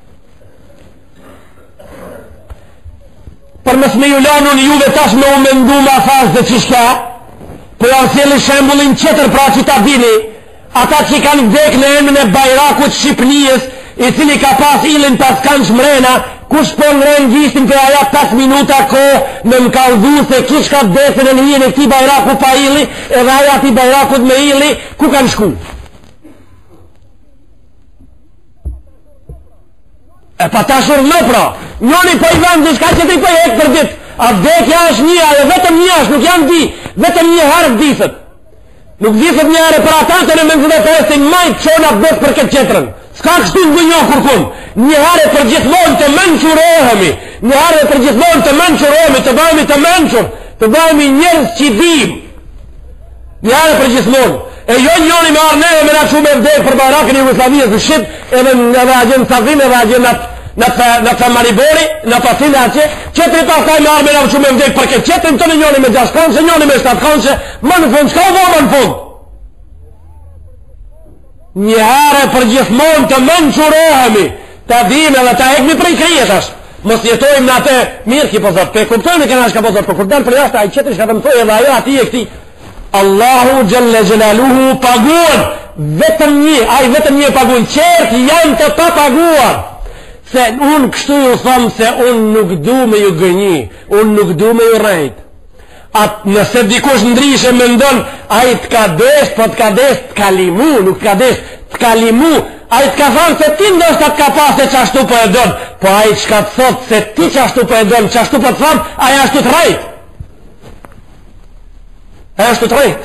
Për mësë me ju lanu në juve tash me u mendu ma fazë dhe qishka, për janë sjeli shembulin qëtër pra që ta dini, ata që kanë vdek në emnin e Bajrakut Shqipnijës, i cili ka pas ilin pas kanë shmrena, kush po ngren gjishtin për aja 5 minuta ko me më kaldu se kish ka desin e në hijen e këti Bajraku pa ili edhe aja ti Bajrakut me ili ku kanë shku e pa ta shurno pra njoni po i vend dhe shka që ti po i hek për dit a vdekja është një ajo vetëm një është nuk janë di vetëm një herë vdisët nuk vdisët një herë për ata të në menzën e të estin majtë qona vdes për këtë qetërën s'ka kështu në bënjo kërkun një herë për gjithmonë të menqurohemi një herë për gjithmonë të menqurohemi të bëjmi të menqur të bëjmi njërës që dim një herë për gjithmonë e jo njoni me arneve me në shumë e vdek për Bajrakën i Jugoslavijës në Shqip edhe agjen Savin edhe agjen në të Maribori në të cilë aqe qëtëri ta staj me arme në shumë e vdek për këtë qëtërin të në njoni me 6 konse njoni me 7 konse më në fund s'ka vo më në fund një herë për gjithmonë të menqurohemi të dhime dhe të ekmi prej krijet është mos jetojmë në atë mirë ki po zot pe kuptojnë e kena shka po zot për kur dalë për jashtë a i qëtëri shka të mësoj edhe ajo ati e këti Allahu Gjelle Gjelaluhu paguan vetëm një a i vetëm një paguan qertë janë të pa paguan se unë kështu ju thëmë se unë nuk du me ju gënji unë nuk du me ju rejt nëse dikush ndrishe me ndonë a i të ka desh po të ka desh të kalimu nuk të ka desh të kalimu a i të ka thamë se ti ndoshta të ka pas se qashtu po e donë po a i qka të thot se ti qashtu po e donë qashtu po të thamë a i ashtu të rejt a i ashtu të rejt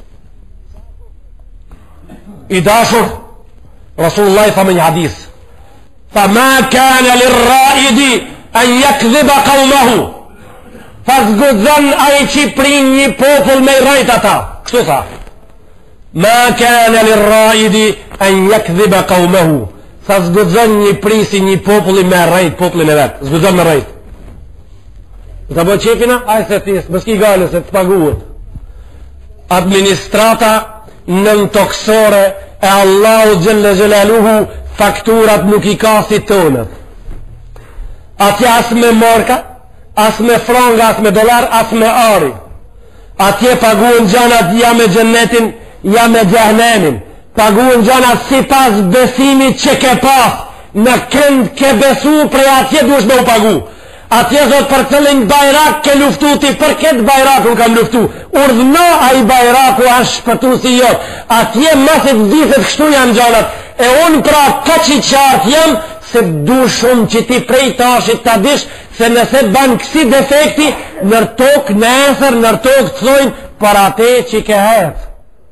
i dashur Rasulullah i tha me një hadis fa ma kana lirraidi an yakdhiba qawmahu fa zgudzon a i që prin një popull me i rejt ata kështu tha ma kana lirraidi an yakdhiba qawmahu fa zgudzon një prisi një populli me rejt popullin e vetë zgudzon me rejt të bo qepina a i se tis mëski gale se të paguët administrata nën toksore e Allahu Gjelle Gjelaluhu fakturat nuk i ka si tonët atje as me morka as me franga, as me dolar, as me ari atje paguën gjanat ja me gjennetin ja me gjahnemin paguën gjanat si pas besimit që ke pas në kënd ke besu prej atje dush me u pagu atje zot për cëllin Bajrak ke luftu ti për këtë Bajraku kam luftu urdhno a i Bajraku a shpëtu si jo atje masit dhithet kështu janë gjanat e unë pra ka që qartë jam se du shumë që ti prej tashit të dish se nëse ban kësi defekti nër tokë në esër nër tokë të thojnë për ate që ke hef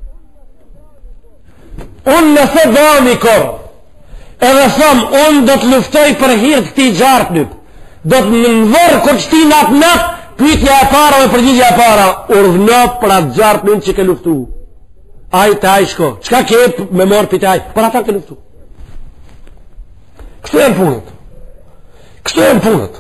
unë nëse dhami kor edhe thom unë do të luftoj për hirtë këti gjartë nyt do të nënvërë kër qëti natë pytja e para dhe përgjigja e para urdhno për atë gjartë nyt që ke luftu aj të aj shko qka ke me morë pite aj për ata ke luftu kështu e në punët kështu e në punët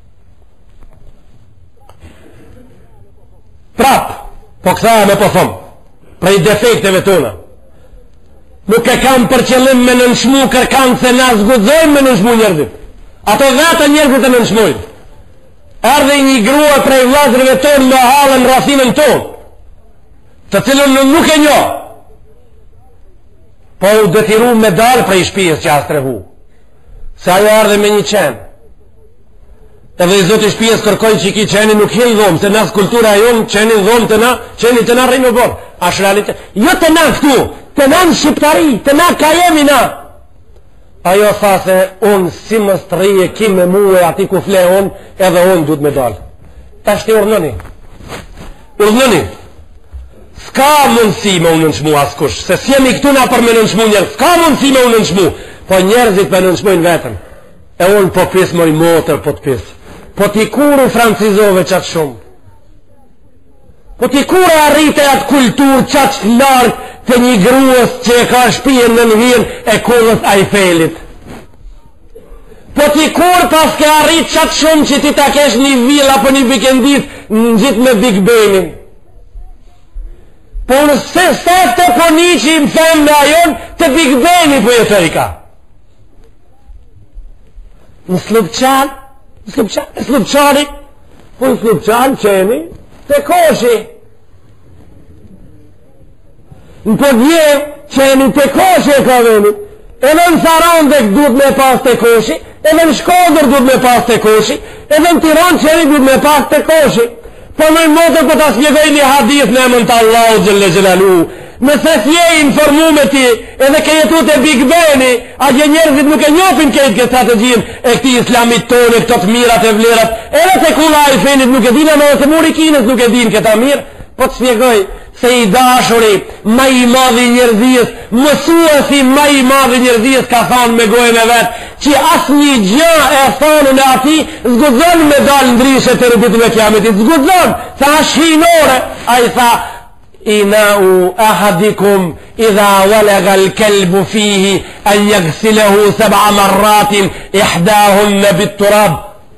prap po këtha me po thom prej defekteve tona nuk e kam për qëllim me nënshmu kërkan se na zgudzojmë me nënshmu njerëzit ato vetë njerëzit e nënshmujnë erdhe një grua prej vlazrëve tonë me halën rasinën tonë të cilën nuk e njo po u detiru me dal prej shtëpisë që as trehu. Se ajo ardhe me një qenë. Edhe i zoti shtëpisë kërkojnë që ki qeni nuk hill dhomë, se nas kultura jonë qeni dhomë të na, qeni të na rrinë në borë. Ash realitet. Jo të na këtu, të na në shqiptari, të na ka jemi na. Ajo tha se unë si më strije ki me muë ati ku fle unë, edhe unë du të me dalë. Ta shte urnëni. Urnëni. Ska mundësi me unë nënshmu askush, se si jemi këtu na për me nënshmu njerë, ska mundësi me unë nënshmu, po njerëzit me nënshmujnë vetën. E unë po pisë moj motër, po të pisë. Po t'i kuru francizove qatë shumë. Po t'i kuru arrite atë kulturë qatë largë të një gruës që e ka shpijen në nëhirë e kullës Eiffelit. Po t'i kur pas ke arrit qatë shumë që ti ta kesh një villa apo një vikendit në gjithë me Big Benin. Po në se të po një që i më thëmë në ajon të Big Beni po jetoj ka. Në Slupçan, në Slupçani, po në Slupçan qeni të koshi. Në Podje qeni të koshi e ka veni. Edhe në Sarandek duhet me pas të koshi, edhe në Shkodër duhet me pas të koshi, edhe në Tiranë qeni duhet me pas të koshi. Po në motër po të spjegoj një hadith në emën të Allahu Gjelle Gjelalu. Nëse s'je informu me ti, edhe ke jetu të Big Beni, a gjë njerëzit nuk e njofin këtë këtë strategjin e këti islamit tonë, këto të mirat e vlerat, edhe se kula i fenit nuk e din, ama se muri kinës nuk e din këta mirë, po të spjegoj se i dashuri, ma i madhi njerëzijës, mësuesi ma i madhi njerëzijës ka thonë me gojën e vetë, që asë një gjë e thonë në ati, zgudzon me dalë ndryshe të rëbitu me kiametit, zgudzon, sa shinore, a i tha, inau ahadikum idha walega l'kelbu fihi an jagsilehu 7 marratin ihdahun në bitturab,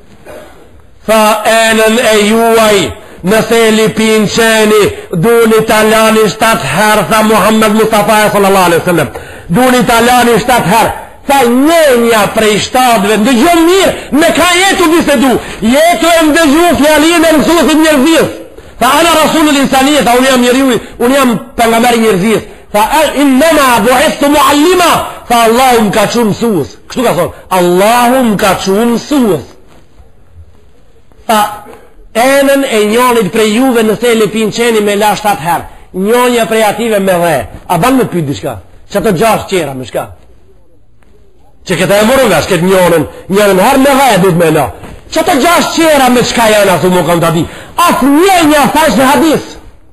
tha enën e juaj, nëse lipin qeni, duni talani 7 herë, tha Muhammed Mustafa sallallahu alaihi wasallam, duni talani 7 herë, tha njënja prej 7-ve, ndëgjon mirë, me ka jetu bisedu, jetu e ndëgju fjalinë e mësusit njerëzis, tha ana rasulul insanije, tha unë jam njeriu, unë jam pejgamberi njerëzis, tha innama bu'istu muallima, tha Allahu më ka çuar mësues, kështu ka thonë, Allahu më ka çuar mësues, tha enën e njonit prej juve nëse e lipin qeni me la 7 herë, njonja prej ative me dhe, a ban me pyt dishka, që të 6 qera me shka, që këta e mërë nga shket njonën herë me dhe dhut me la, që të 6 qera me qka janë asu mu kam të di, asë njenja thash në hadis,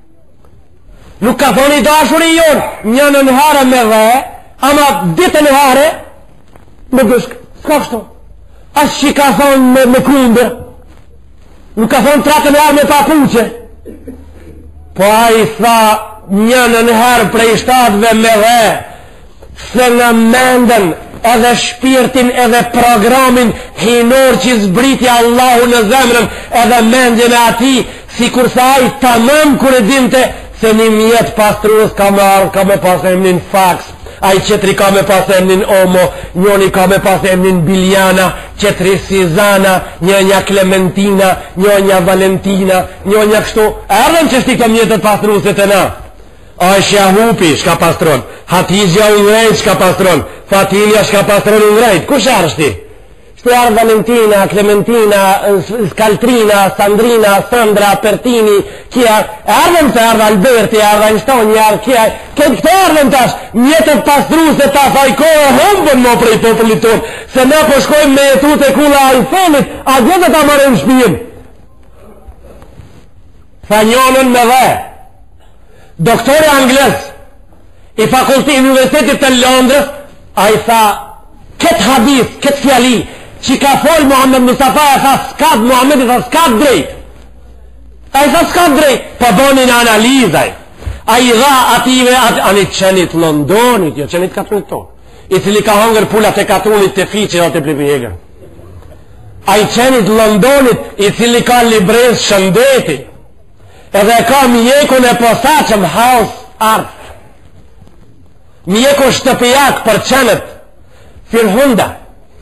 nuk ka thoni dashur i jonë, njonën herë me dhe, ama ditën e herë, me dëshk, s'ka kështu, asë që ka thonë me kumbër, nuk ka thonë tratën e arë me papuqe, po a i tha njënën herë prej 7-ve me dhe, se në mendën edhe shpirtin edhe programin hinor që zbritja Allahu në zemrën edhe mendjen e ati, si kur sa a i tamam kër e dinte se një mjetë pastruës ka me arë, ka me pas emnin fax, a i qetri ka me pas emnin Omo, njoni ka me pas emnin Biljana, qetri Sizana, njënja Klementina, njënja Valentina, njënja kështu, erdhen që shti këto mjetët pastruësit e na. Aisha Hupi shka pastron, Hatizja Ungrejt shka pastron, Fatilja shka pastron Ungrejt, kush arështi? Shtu ardhë Valentina, Klementina, Skaltrina, Sandrina, Sandra, Pertini, kja, ardhën të ardhë Alberti, ardhë Einstoni, kja, këtë ardhën tash, mjetët pastru se ta fajkohë humbën më prej popullit tonë, se ne po shkojmë me jetu të kula a i fonit, a gjithë ta marëm shpijen. Tha njonën me dhe, doktore Angles, i fakultet Universitetit të Londrës, a i tha, këtë hadith, këtë fjali, që ka folë Muhammed Mustafa, e tha s'kat, Muhammed i tha s'kat drejt. A i tha s'kat drejt, pa bonin analizaj. A i dha ative, anit qenit Londonit, jo qenit katrunit tonë, i cili ka hongër pullat e katrunit të fiqe dhe të plipihegër. A i qenit Londonit, i cili ka librez shëndeti, edhe ka mjekun e posaqëm house art. Mjekun shtëpijak për qenet, Firhunda.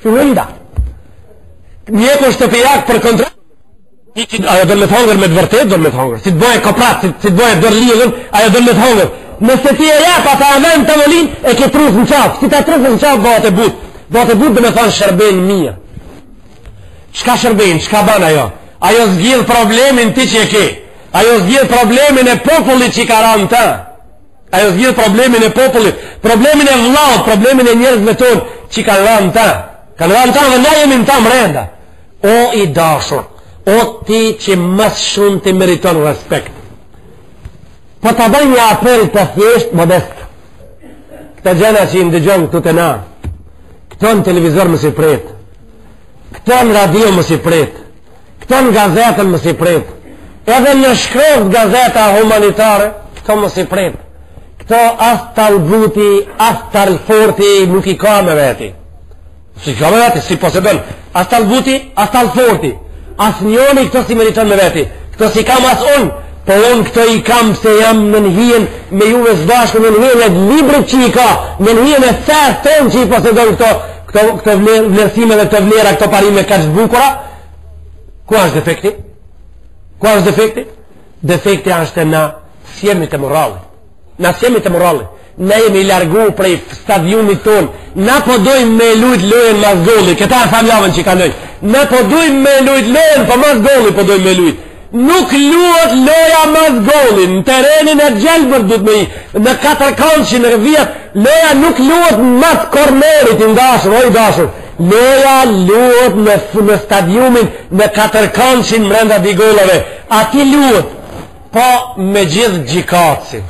Mjeku shtëpijak për kontrol. Ajo do me të hongër me të vërtet, do me të hongër. Si të bëhe koprat, si të bëhe dërlidhën, ajo do me të hongër. nëse ti e jep ata e vend tavolin e ke trus në qaf, si ta trus në qaf bëhet e but dhe me thonë shërben mirë. Çka shërben, çka ban ajo zgjidh problemin ti që e ke, ajo zgjidh problemin e popullit që ka ranë ta, ajo zgjidh problemin e popullit, problemin e vllaut, problemin e njerëzve tonë që ka ranë ta, dhe na jemi në ta mrenda. O i dashur, o ti që mas shumë të meriton respekt, po të bëj një apel të thjesht modest. Këta gjena që i ndëgjon këtu të na, këto në televizor më si pret, këto në radio më si pret, këto në gazetën më si pret, edhe në shkrovë gazeta humanitare këto më si pret, këto as talbuti, as talforti nuk i ka me veti, si ka me veti, si posedon as talbuti, as talforti, as njoni këto si meriton me veti, këto si kam as unë, po unë këto i kam se jam në njën me juve zbashku, në njën e librit që i ka, në njën e thërë tonë që i posedon këto vlerësime dhe këto vlera, këto parime ka që bukura. Ku është defekti? Ku është defekti? Defekti është na sjemi të morali. Na sjemi të morali. Na jemi largu prej stadiumit tonë. Na po dojmë me lujt lojën mas golli. Këta e famljavën që i kanoj. Na po dojmë me lujt lojën, po mas golli po dojmë me lujt. Nuk luat loja mas golli. Në terenin e gjelbër dhët me i. Në 4 kanëshin në vjet, loja nuk luat mas kornerit i ndashur, o i dashur. Loja luat në stadiumin në 4 kanëshin mrenda di gollave. Ati luat, po me gjithë gjikatësin.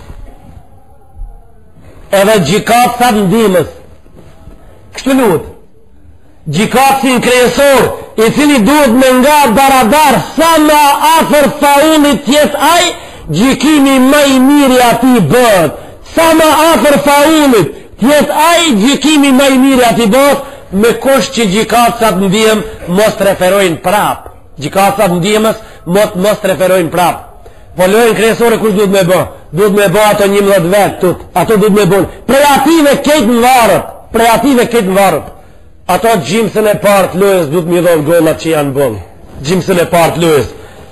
Edhe gjikatësat ndimës. Kështu luat. Gjikatësin kryesor, i cili duhet me nga baradar sa ma afer faunit tjes aj, gjikimi ma i miri ati bët. Sa ma afer faunit tjes aj, gjikimi ma i miri ati bët, me kush që gjikatësat ndihem mos të referojnë prap. Gjikatësat ndihemës mos të referojnë prap. Po lojnë kryesore kush duhet me bë? Duhet me bë ato 11 vetë tut. Ato duhet me bë. Prej ative ketë në varët. Ato gjimësën e partë lojës duhet me dhonë gollat që janë bënë. Gjimësën e partë lojës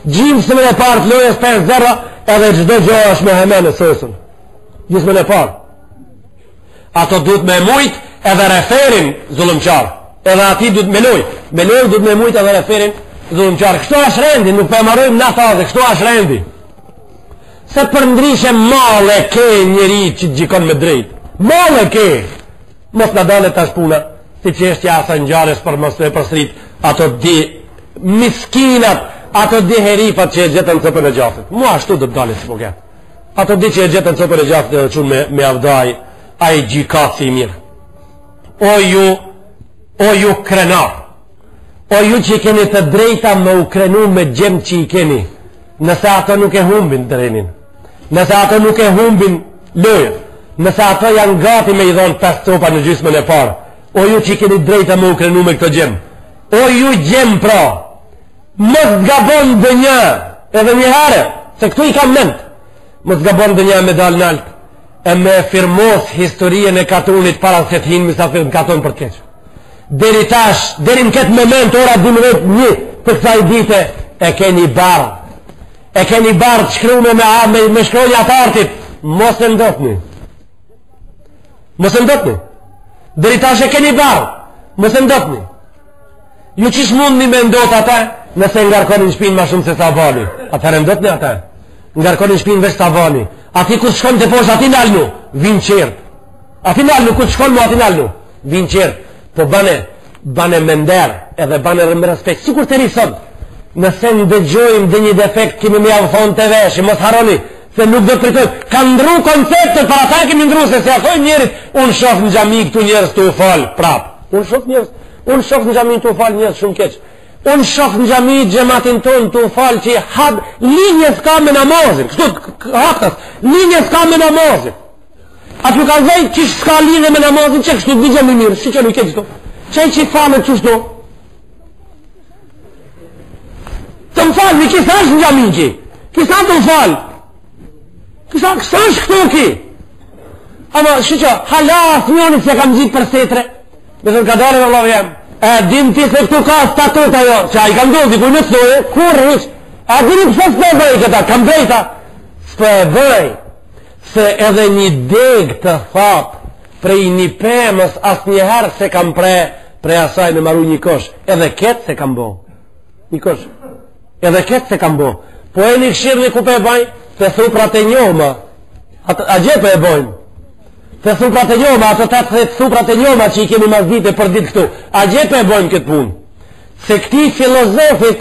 5-0 edhe gjdo gjo është me hemene sësën. Gjimësën e partë. Ato duhet me mujt edhe referin zullumqar. Edhe ati duhet me loj. Me loj duhet me mujt edhe referin zullumqar. Kështu është rendi, nuk për marojmë në faze, kështu është rendi. Se për ndryshe male ke njeri që gjikon me drejt. Male ke. Mos në dale të shpuna. Si që është jasa në gjarës për mos të e përstrit, ato di miskinat, ato di herifat që e gjetën cëpër e gjafët. Mua ashtu dhe të dalit si po ketë. Ato di që e gjetën cëpër e gjafët dhe qunë me avdaj, a i gjikat si mirë. O ju krenar, o ju që i keni të drejta me u krenu me gjem që i keni, nëse ato nuk e humbin drenin, nëse ato nuk e humbin lojën, nëse ato janë gati me i dhonë 5 copa në gjysmën e parë, o ju që i keni drejta me u krenu me këto gjem, o ju gjem pra, mos gabon dë një, edhe një herë, se këtu i kam ment, mos gabon dë një medal nalt, e me firmos historien e katunit para se të hinë misafir në katun për të keqë. Deri tash, deri në këtë moment, ora 12:01 për kësaj dite, e keni barë të shkru me shkronja të artit, mos e ndotni. Deri tash e keni barë, mos e ndotni. Ju qish mund një me ndot ata, nëse ngarkonin shpinë ma shumë se sa vani. Atëherë ndotni ata, ngarkonin shpinë veç sa vani. Ati ku shkon të poshtë, ati nalnu, vinë qertë. Ati nalnu, ku shkon mu, ati nalnu, vinë qertë. Po bane me nder, edhe bane me respekt. Sikur të risot, nëse ndëgjojmë dhe një defekt, kemi me javë thonë të veshë, mos haroni, se nuk do të pritojmë. Ka ndru konceptet, para ta kemi ndru, se a thoi njerit, unë shof në gjami këtu njerës të u falë, prapë. Unë shof në gjami të u falë njerës shumë keqë. Unë shof në gjami gjematin tonë të u falë që hadë, linje s'ka me namazin, kështu haktas, linje s'ka me namazin. Atë nuk ka zëjt që s'ka linje me namazin, që kështu dhigja më mirë, si që nuk e qëto, që i që falët që shto. Të më falë, mi kisa është në gjami që, kisa të më falë, kisa është këto ki. Ama, shi që, halas njënit se kam gjitë për setre, me thënë ka dare në lovë jemë. E din ti se këtu ka statut ajo, që a i kam dozi, ku në të dojë, kur rrish, a dini pëse s'pe bëj këta, kam drejta, s'pe bëj, se edhe një deg të thot prej një pemës as njëherë se kam prej asaj me maru një kosh, edhe ketë se kam bo një kosh, edhe ketë se kam bo, po e një këshirë një ku pe baj të thuprat e njoma a gjepe e bojnë të thuprat e njoma, ato të thuprat e njoma që i kemi mazdite për ditë këtu, a gjepe e bojnë këtë punë, se këti filozofit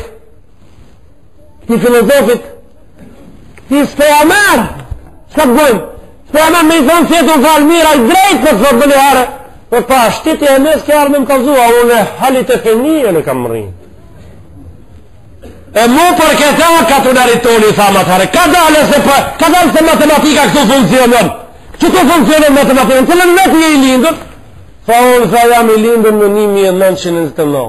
këti spejamer s'ka të bojnë spejamer me i thonë që jetu në falë mira i drejtë për të bëni hare për pa shtiti e mes ke arë me më kalzua unë e halit e fenije në kam rrinë e mu për këta ka të naritoni i thamat hare ka dalë se matematika këtu funksionon qëtu funksionon matematika në cëllën vetë një i lindur fa unë sa jam i lindur në 1929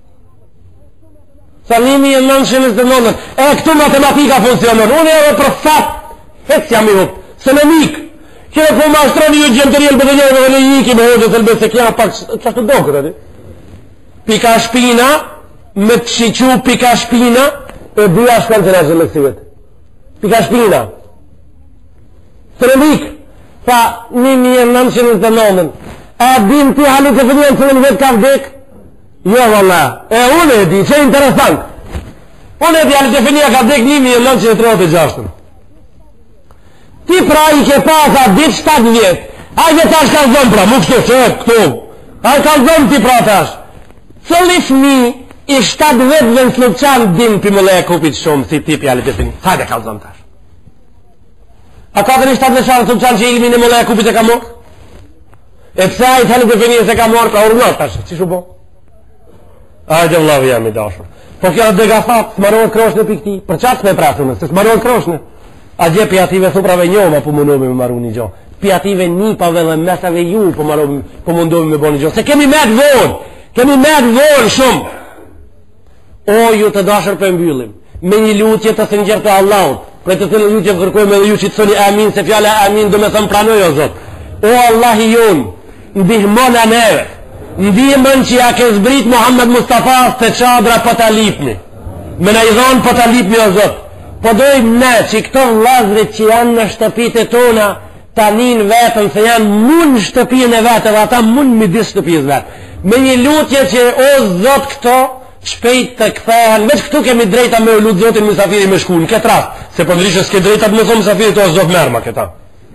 sa 1929 e këtu matematika funksionon unë e dhe për fat hec jam i hup se në mik kjene po ma ashtroni ju gjemëtëri e lbëdhe njërë dhe në jiki me hoqë të lbë se kja pak qashtu do këtë pika shpina me të shiqu pika shpina e dhja shkallë të në gjë lëksivet pika shpina të në mik fa 1929 e din ti halit e fënjën që në vetë ka vdek jo valla e unë e di që e interesant unë e di halit e fënjën ka vdek 1936 ti pra i ke pasa dit 7 vjet ajde tash ka zon pra mu kështu që këtu ajde ka zon ti pra tash cëlli fmi i 7 vetëve në slupçan din për mële e kupit shumë si ti pjallit e fini hajde ka zon tash a ka të një 7 veçan në slupçan që ilmi në mële e kupit e ka mor e pësa i thallit e fini e se ka mor ka urnat tash që shu bo ajde vllavi jam i dashur po kjo dhe gafat smarohet kroshne për këti për qatë me prasune se smarohet kroshne a gje pjative thuprave njoma po mundohme me maru një gjo pjative nipave dhe mesave ju po mundohme me bo një gjo se kemi med vonë shumë o ju të dashër për mbyllim me një lutje të sëngjer të Allahut për të të në lutje kërkojme dhe ju që të thoni amin se fjale amin do me thëmë pranoj o Zot o Allahi jon ndihmon a neve ndihmon që ja ke zbrit Muhammed Mustafa të qadra për të lipni me në i dhonë për të lipni o Zot po dojmë ne që këto vlazrit që janë në shtëpit e tona ta nin vetën se janë mund në shtëpin e vetë dhe ata mund midis shtëpis vetë me një lutje që o Zot këto shpejt të këthehen veç këtu kemi drejta me lutë Zotin Musafiri me shku në këtë rast se për ndryshë s'ke drejta të me thonë Musafiri të o Zot merma këta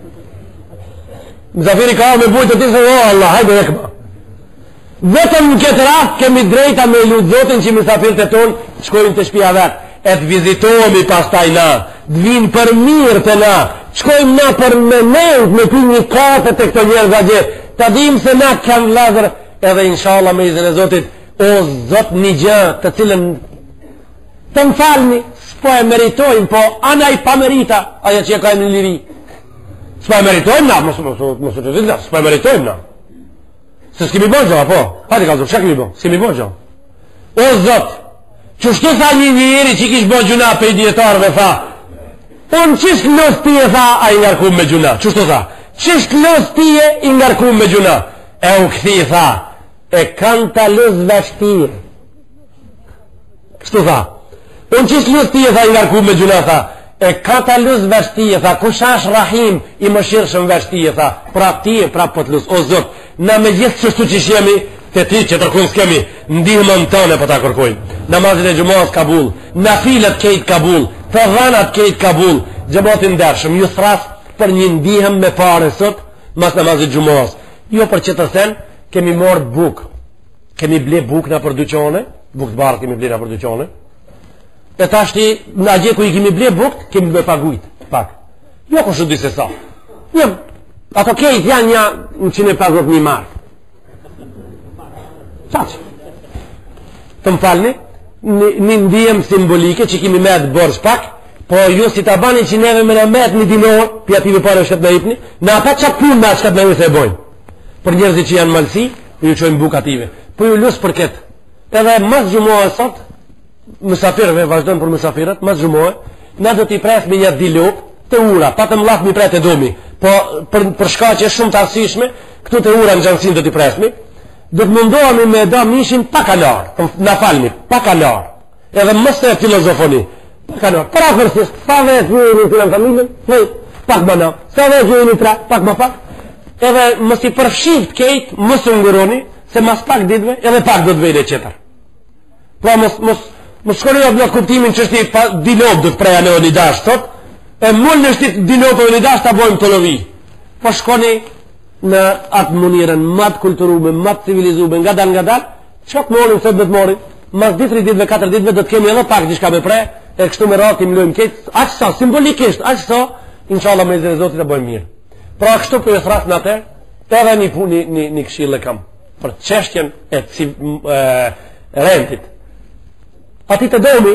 Musafiri ka me bujtë të ti se o Allah hajde e këma vetëm në këtë rast kemi drejta me lutë Zotin që Musafiri të tonë shkojnë të shpia vetë e të vizitohemi pastaj na të vinë për mirë të na shkojmë na për menend me pi një kafe të këto njerëz a gjithë të dim se na kam vlazër edhe inshallah me izin e Zotit o Zot një gjë të cilën të më falni s'po e meritojmë po ana i pa merita aja që e ka e në liri s'po e meritojmë na s'po e meritojmë na se s'kemi bo gjo po hajde ka Zot që kemi bo s'kemi bo gjo o Zot qështu tha një njëri që kish bo gjuna pe i djetarve tha unë qështë los tije tha a i ngarkum me gjuna qështu tha qështë los tije i ngarkum me gjuna e u këthi tha e kanë ta los vashtije kështu tha unë qështë los tije tha i ngarkum me gjuna tha e kanë ta los vashtije tha kushash rahim i më shirëshëm vashtije tha prap tije prap pot los o Zot na me gjithë qështu që shemi të ti që tërkun s'kemi ndihmën tëne për ta kërkojnë namazin e gjumaz kabul nafilet kejt kabul të dhanat kejt kabul gjëmatin dërshëm ju thras për një ndihëm me pare sot mas namazin gjumaz jo për që të sen kemi morë buk kemi ble buk në për duqone buk të barë kemi ble në për duqone e tashti në agje ku i kemi ble buk kemi me pagujt pak jo ku shudu se sa ato kejt janë një 150.000 mark qaq të më falni një ndijem simbolike që kemi med borç pak po ju si ta bani që neve me në med një dinor pjative pare shkët në ipni në ata qatë pun me shkët në ju se e bojnë për njerëzit që janë malsi ju qojnë bukative po ju lusë për këtë edhe mas gjumohë sot mësafirëve vazhdojnë për mësafirët mas gjumohë na do t'i pres me një dilop të ura pa të mlaf mi pret e domi po për shka që shumë të arsishme këtu të ura në gjansin do t'i presmi do të mundohemi me da mishin pa kalar na falni, pa kalar edhe mësë e filozofoni pa kalar, pra fërsisht pa vetë një në familjen pak më në, sa dhe gjojnë i tra, pak më pak, edhe mos i përfshift kejt, mos u ngëroni, se mas pak ditve, edhe pak do të vejle qeter. Pra mos shkoni në kuptimin që është i dinop do të preja në Onidash, sot, e mull në shtit dinop e Onidash të bojmë të lovi. Po shkoni në atë munirën, matë kulturume, matë civilizume, nga dal, qëk morim, sot do të morim, mas 2-3 ditve, 4 ditve, do të kemi edhe pak diçka me pre, e kështu me ratë i mlojmë kejt, aqë sa, simbolikisht, aqë sa, inshallah me zërë zotit e bojmë mirë. Pra kështu për e thras në atë, edhe një këshillë e kam, për çështjen e rentit. Ati të domi,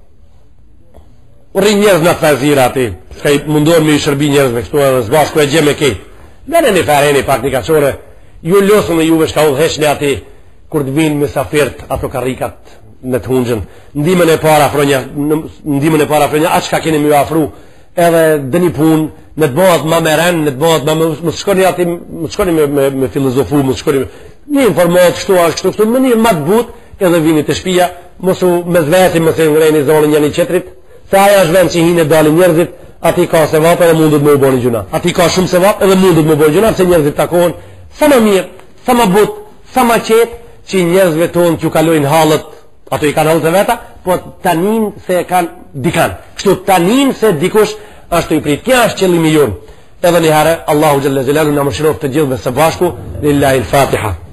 rri njerëz në të zira ati, s'ka i mundohen me i shërbi njerëzve, kështu edhe zbashku e gjeme kejt. Bene një fareni pak një kaqore, ju losën e juve shka u dheshni ati, kur të vinë me safirt ato karikat në të hungjën, ndimën e para afronja, atë shka keni me ju afru, edhe dhe një pun, në të bëhat ma me ren, në të bëhat ma me, më të shkoni ati, më të shkoni me filozofu, më të shkoni me një informat, kështu, më një matë but, edhe vini të shpia, mësu me zveti, mëse ngrejni zonë një qetrit, se aja është vend që hinë e dalin njerëzit, ati ka se vap edhe mundut me u boni gjuna. Ati ka shumë se vap edhe mundut me u boni gjuna, se njerëzit takohen sa ma mirë, sa ma but, sa ma qetë, që njerëzve tonë që kalojnë halët, ato i kanë halët e veta, po tanin se kanë dikan. Kështu tanin se dikush është i prit. Kja është qëllimi jonë. Edhe një herë, Allahu Gjelle Gjelalu në më shirov të gjithve së bashku, lillahi l-Fatiha.